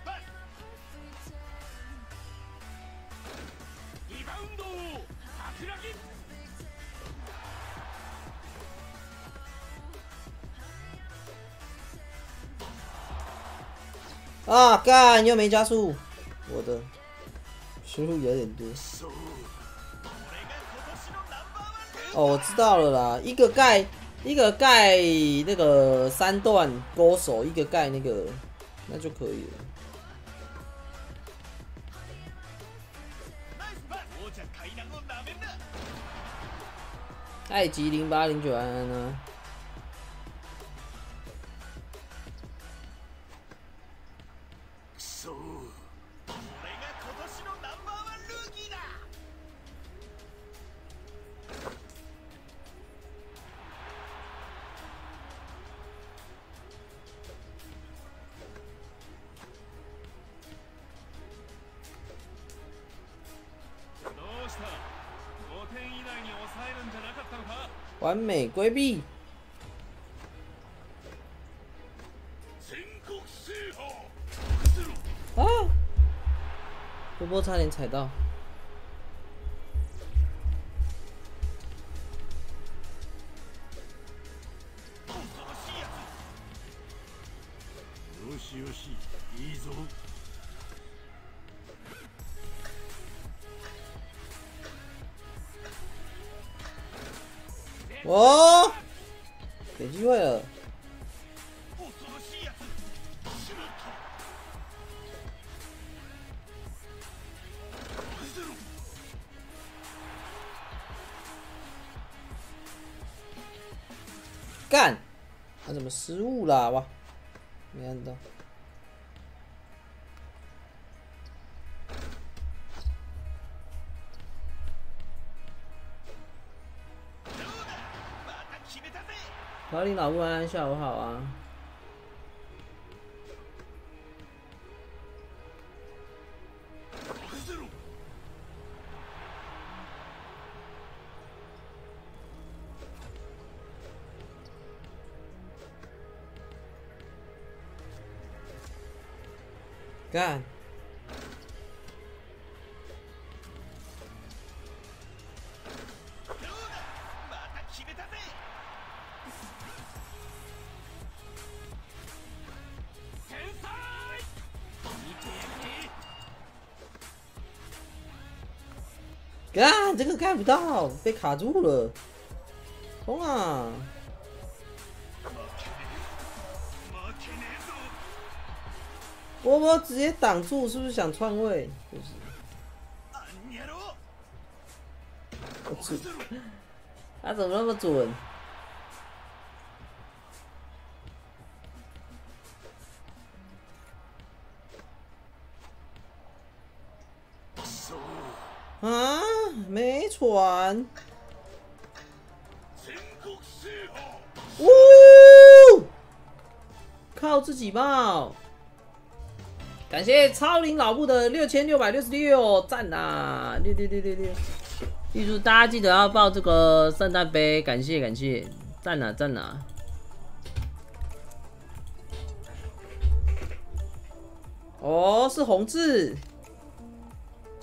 啊，干又没加速，我的失误有点多。哦，我知道了啦，一个盖那个3段勾手，一个盖那个，那就可以了。太极0809安安啊。完美规避。啊！波波差点踩到。 よしよし、いいぞ。 哦，给机会了。干，他怎么失误啦？哇，没按到。华领老布安安下午好啊。干！干，这个盖不到，被卡住了。冲啊！波波直接挡住，是不是想篡位？就是。我准，他怎么那么准？啊，没传。呜！靠自己爆！感谢超龄老布的6666，赞呐！6666，预祝大家记得要报这个圣诞杯，感谢感谢，赞呐赞呐！哦，是红字。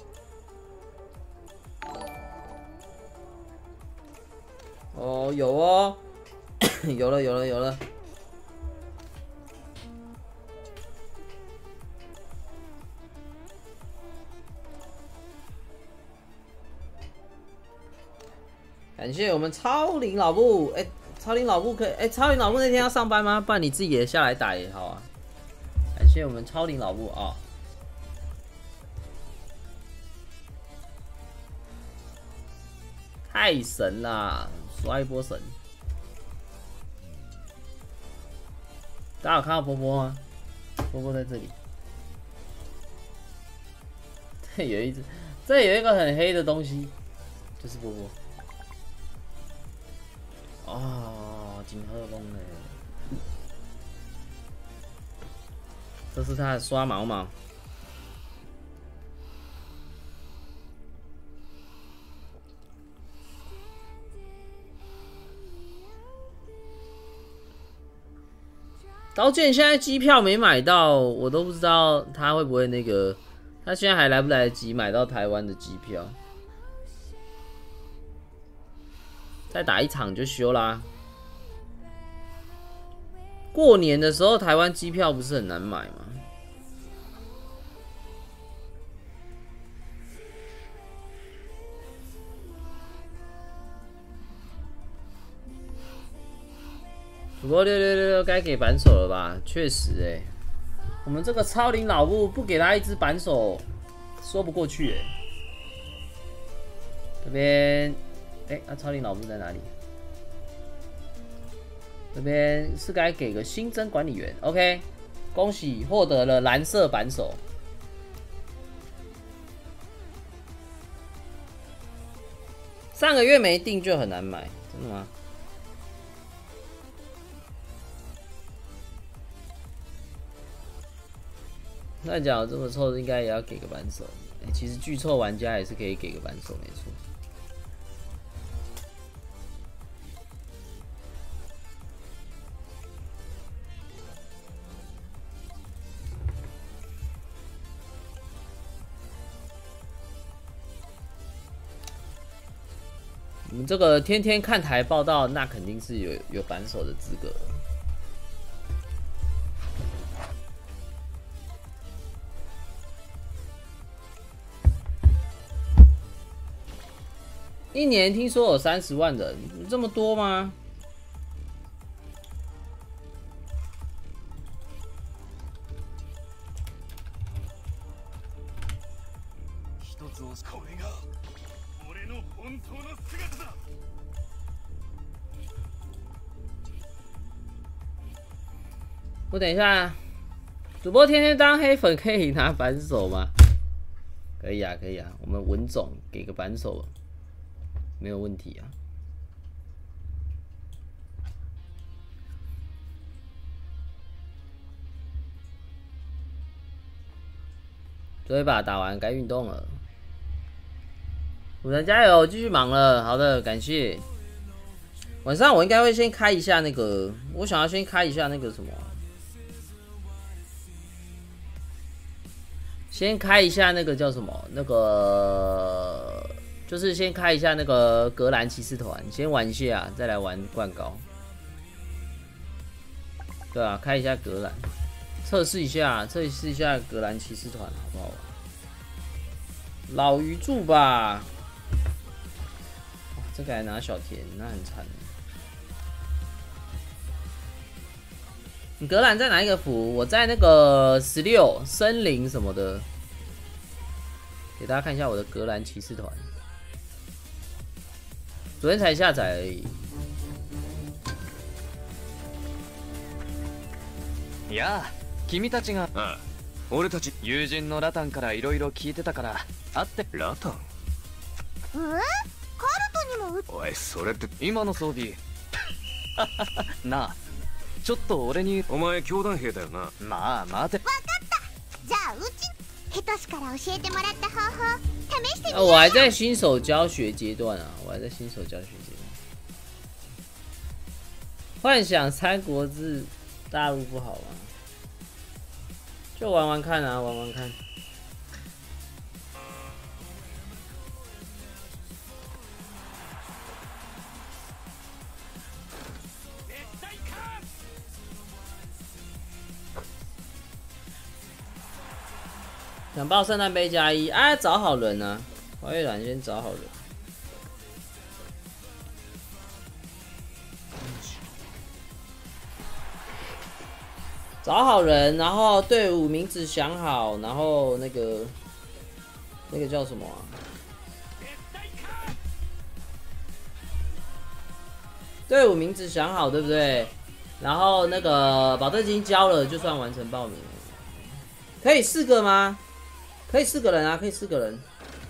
哦，有哦，有了。感谢我们超龄老布，超龄老布可以，超龄老布那天要上班吗？不然你自己也下来打也好啊。感谢我们超龄老布啊。太神啦！刷一波神！大家有看到波波吗？波波在这里。这有一个很黑的东西，就是波波。哦，真好弄嘞！这是他的刷毛毛。刀剑现在机票没买到，我都不知道他会不会那个，他现在还来不来得及买到台湾的机票？再打一场就休啦。过年的时候台湾机票不是很难买吗？不过666该给扳手了吧？确实我们这个超龄老布不给他一只扳手，说不过去这边，超龄老布在哪里？这边是该给个新增管理员 ，OK， 恭喜获得了蓝色扳手。上个月没订就很难买，真的吗？那假如这么臭，应该也要给个扳手。其实巨臭玩家也是可以给个扳手，没错。我们这个天天看台报道，那肯定是有扳手的资格。一年听说有30万人，这么多吗？我等一下，主播天天当黑粉可以拿扳手吗？可以啊，可以啊，我们文总给个扳手。没有问题啊！最后一把打完，该运动了。武神加油，继续忙了。好的，感谢。晚上我应该会先开一下那个，我想要先开一下那个什么，先开一下那个叫什么那个。就是先开一下那个格兰骑士团，先玩一下，再来玩灌高。对啊，开一下格兰，测试一下格兰骑士团好不好玩？老鱼柱吧，哇，这个还拿小田，那很惨。你格兰在哪一个服？我在那个16森林什么的，给大家看一下我的格兰骑士团。昨天才下载而已。 いや、君たちが、 俺たち友人のラタンからいろいろ聞いてたから会って。 ラタン？ カルトにも。 おい、それって今の装備。なあ、ちょっと俺に。 お前教団兵だよな。 まあ待て。 わかった。じゃあうちヘトシから教えてもらった方法試してみよう。 我还在新手教学阶段啊，幻想三国志大陆不好吗？就玩玩看啊，玩玩看。 想报圣诞杯加1啊，找好人啊！华月兰先找好人。找好人，然后队伍名字想好，然后那个叫什么啊？队伍名字想好，对不对？然后那个保证金交了，就算完成报名了。可以4个吗？可以4个人啊，可以4个人。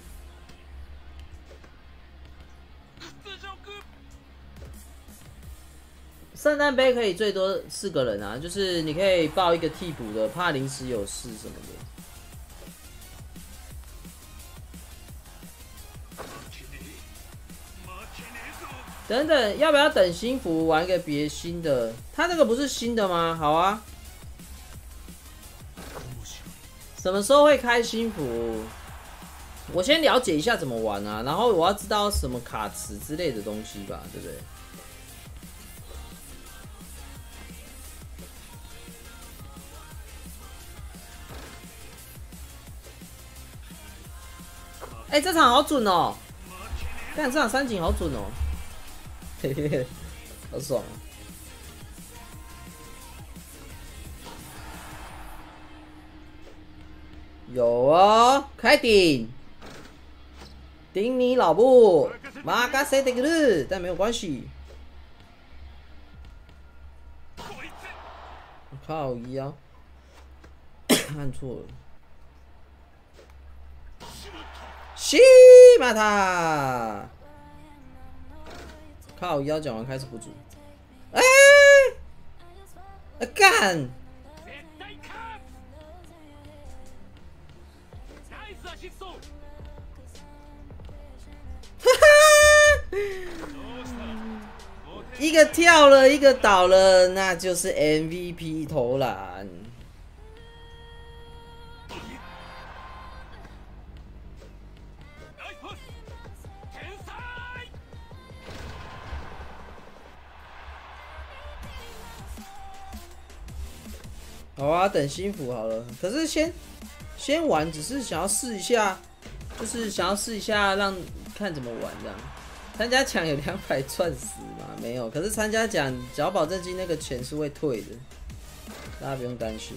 圣诞杯可以最多4个人啊，就是你可以报一个替补的，怕临时有事什么的。等等，要不要等新服玩个别新的？他那个不是新的吗？好啊。什么时候会开新服？我先了解一下怎么玩啊，然后我要知道什么卡池之类的东西吧，对不对？哎，这场好准哦！看这场3井好准哦，嘿嘿嘿，好爽啊！有哦，开顶，顶你老母！马嘎塞德格日，但没有关系。靠腰，按错了。西马塔，靠腰讲完开始不足。哎、干！一个跳了，一个倒了，那就是 MVP 投篮。好啊，等新服好了。可是先玩，只是想要试一下，就是想要试一下，看怎么玩这样。参加奖有200赚死吗？没有。可是参加奖缴保证金那个钱是会退的，大家不用担心。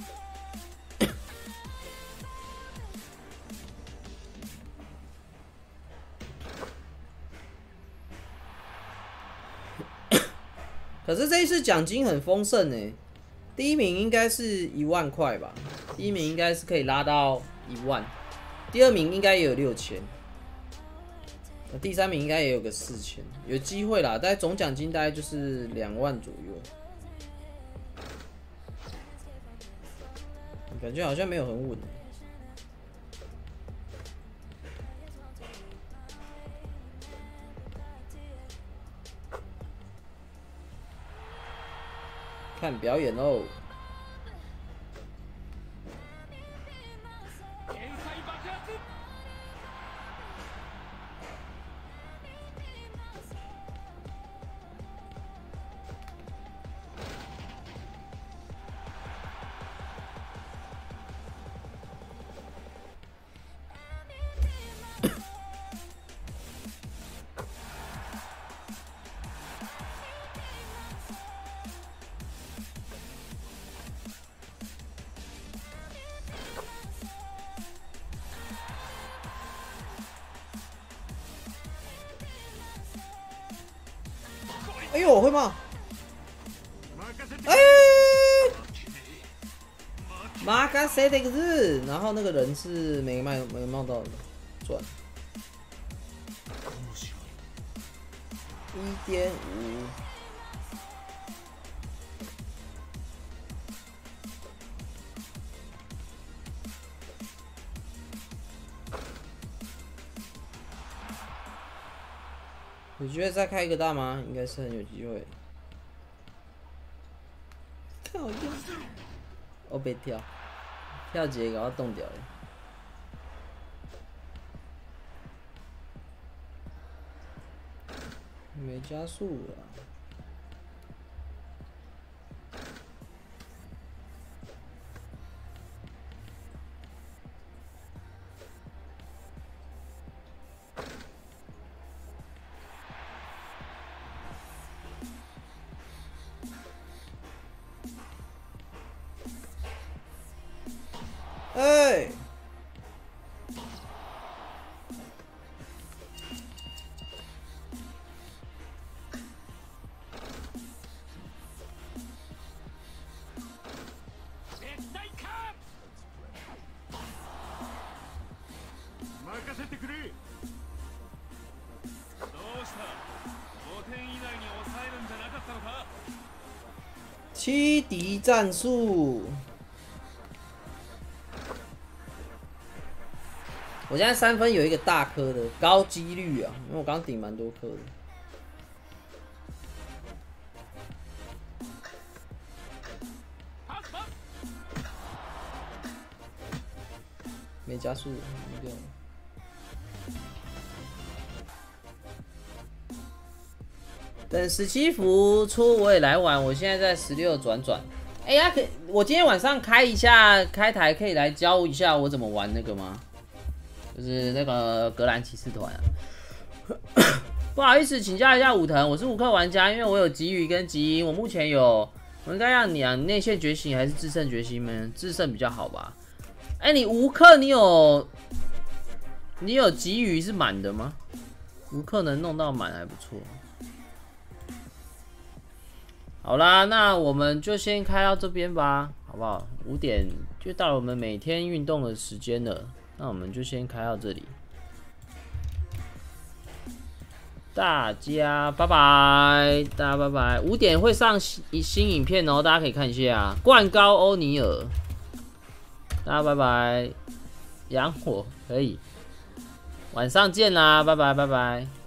可是这一次奖金很丰盛呢。第1名应该是1万块吧，第1名应该是可以拉到1万，第2名应该也有6000，第3名应该也有个4000，有机会啦。大概总奖金大概就是2万左右，感觉好像没有很稳。看表演哦！哎呦，我会吗？哎，马嘎塞这个字，然后那个人是没冒到的，赚1.5。有机会再开一个大吗？应该是很有机会。看我跳，我被跳，跳一个给我冻掉了。没加速了。 哎。欺敌战术，我现在3分有一个大颗的高几率啊，因为我刚顶蛮多颗的。没加速，没掉。等17伏出我也来玩，我现在在16转转。哎呀，我今天晚上开一下开台，可以来教一下我怎么玩那个吗？就是那个格兰骑士团啊。不好意思，请教一下武藤，我是5氪玩家，因为我有鲫鱼跟极鹰，我目前有，我应该让你啊，内线觉醒还是制胜觉醒呢？制胜比较好吧？哎，你5氪你有鲫鱼是满的吗？5氪能弄到满还不错。好啦，那我们就先开到这边吧，好不好？5点就到了我们每天运动的时间了，那我们就先开到这里。大家拜拜，大家拜拜。5点会上新影片哦，大家可以看一下。灌高欧尼尔，大家拜拜。养火可以，晚上见啦，拜拜拜拜。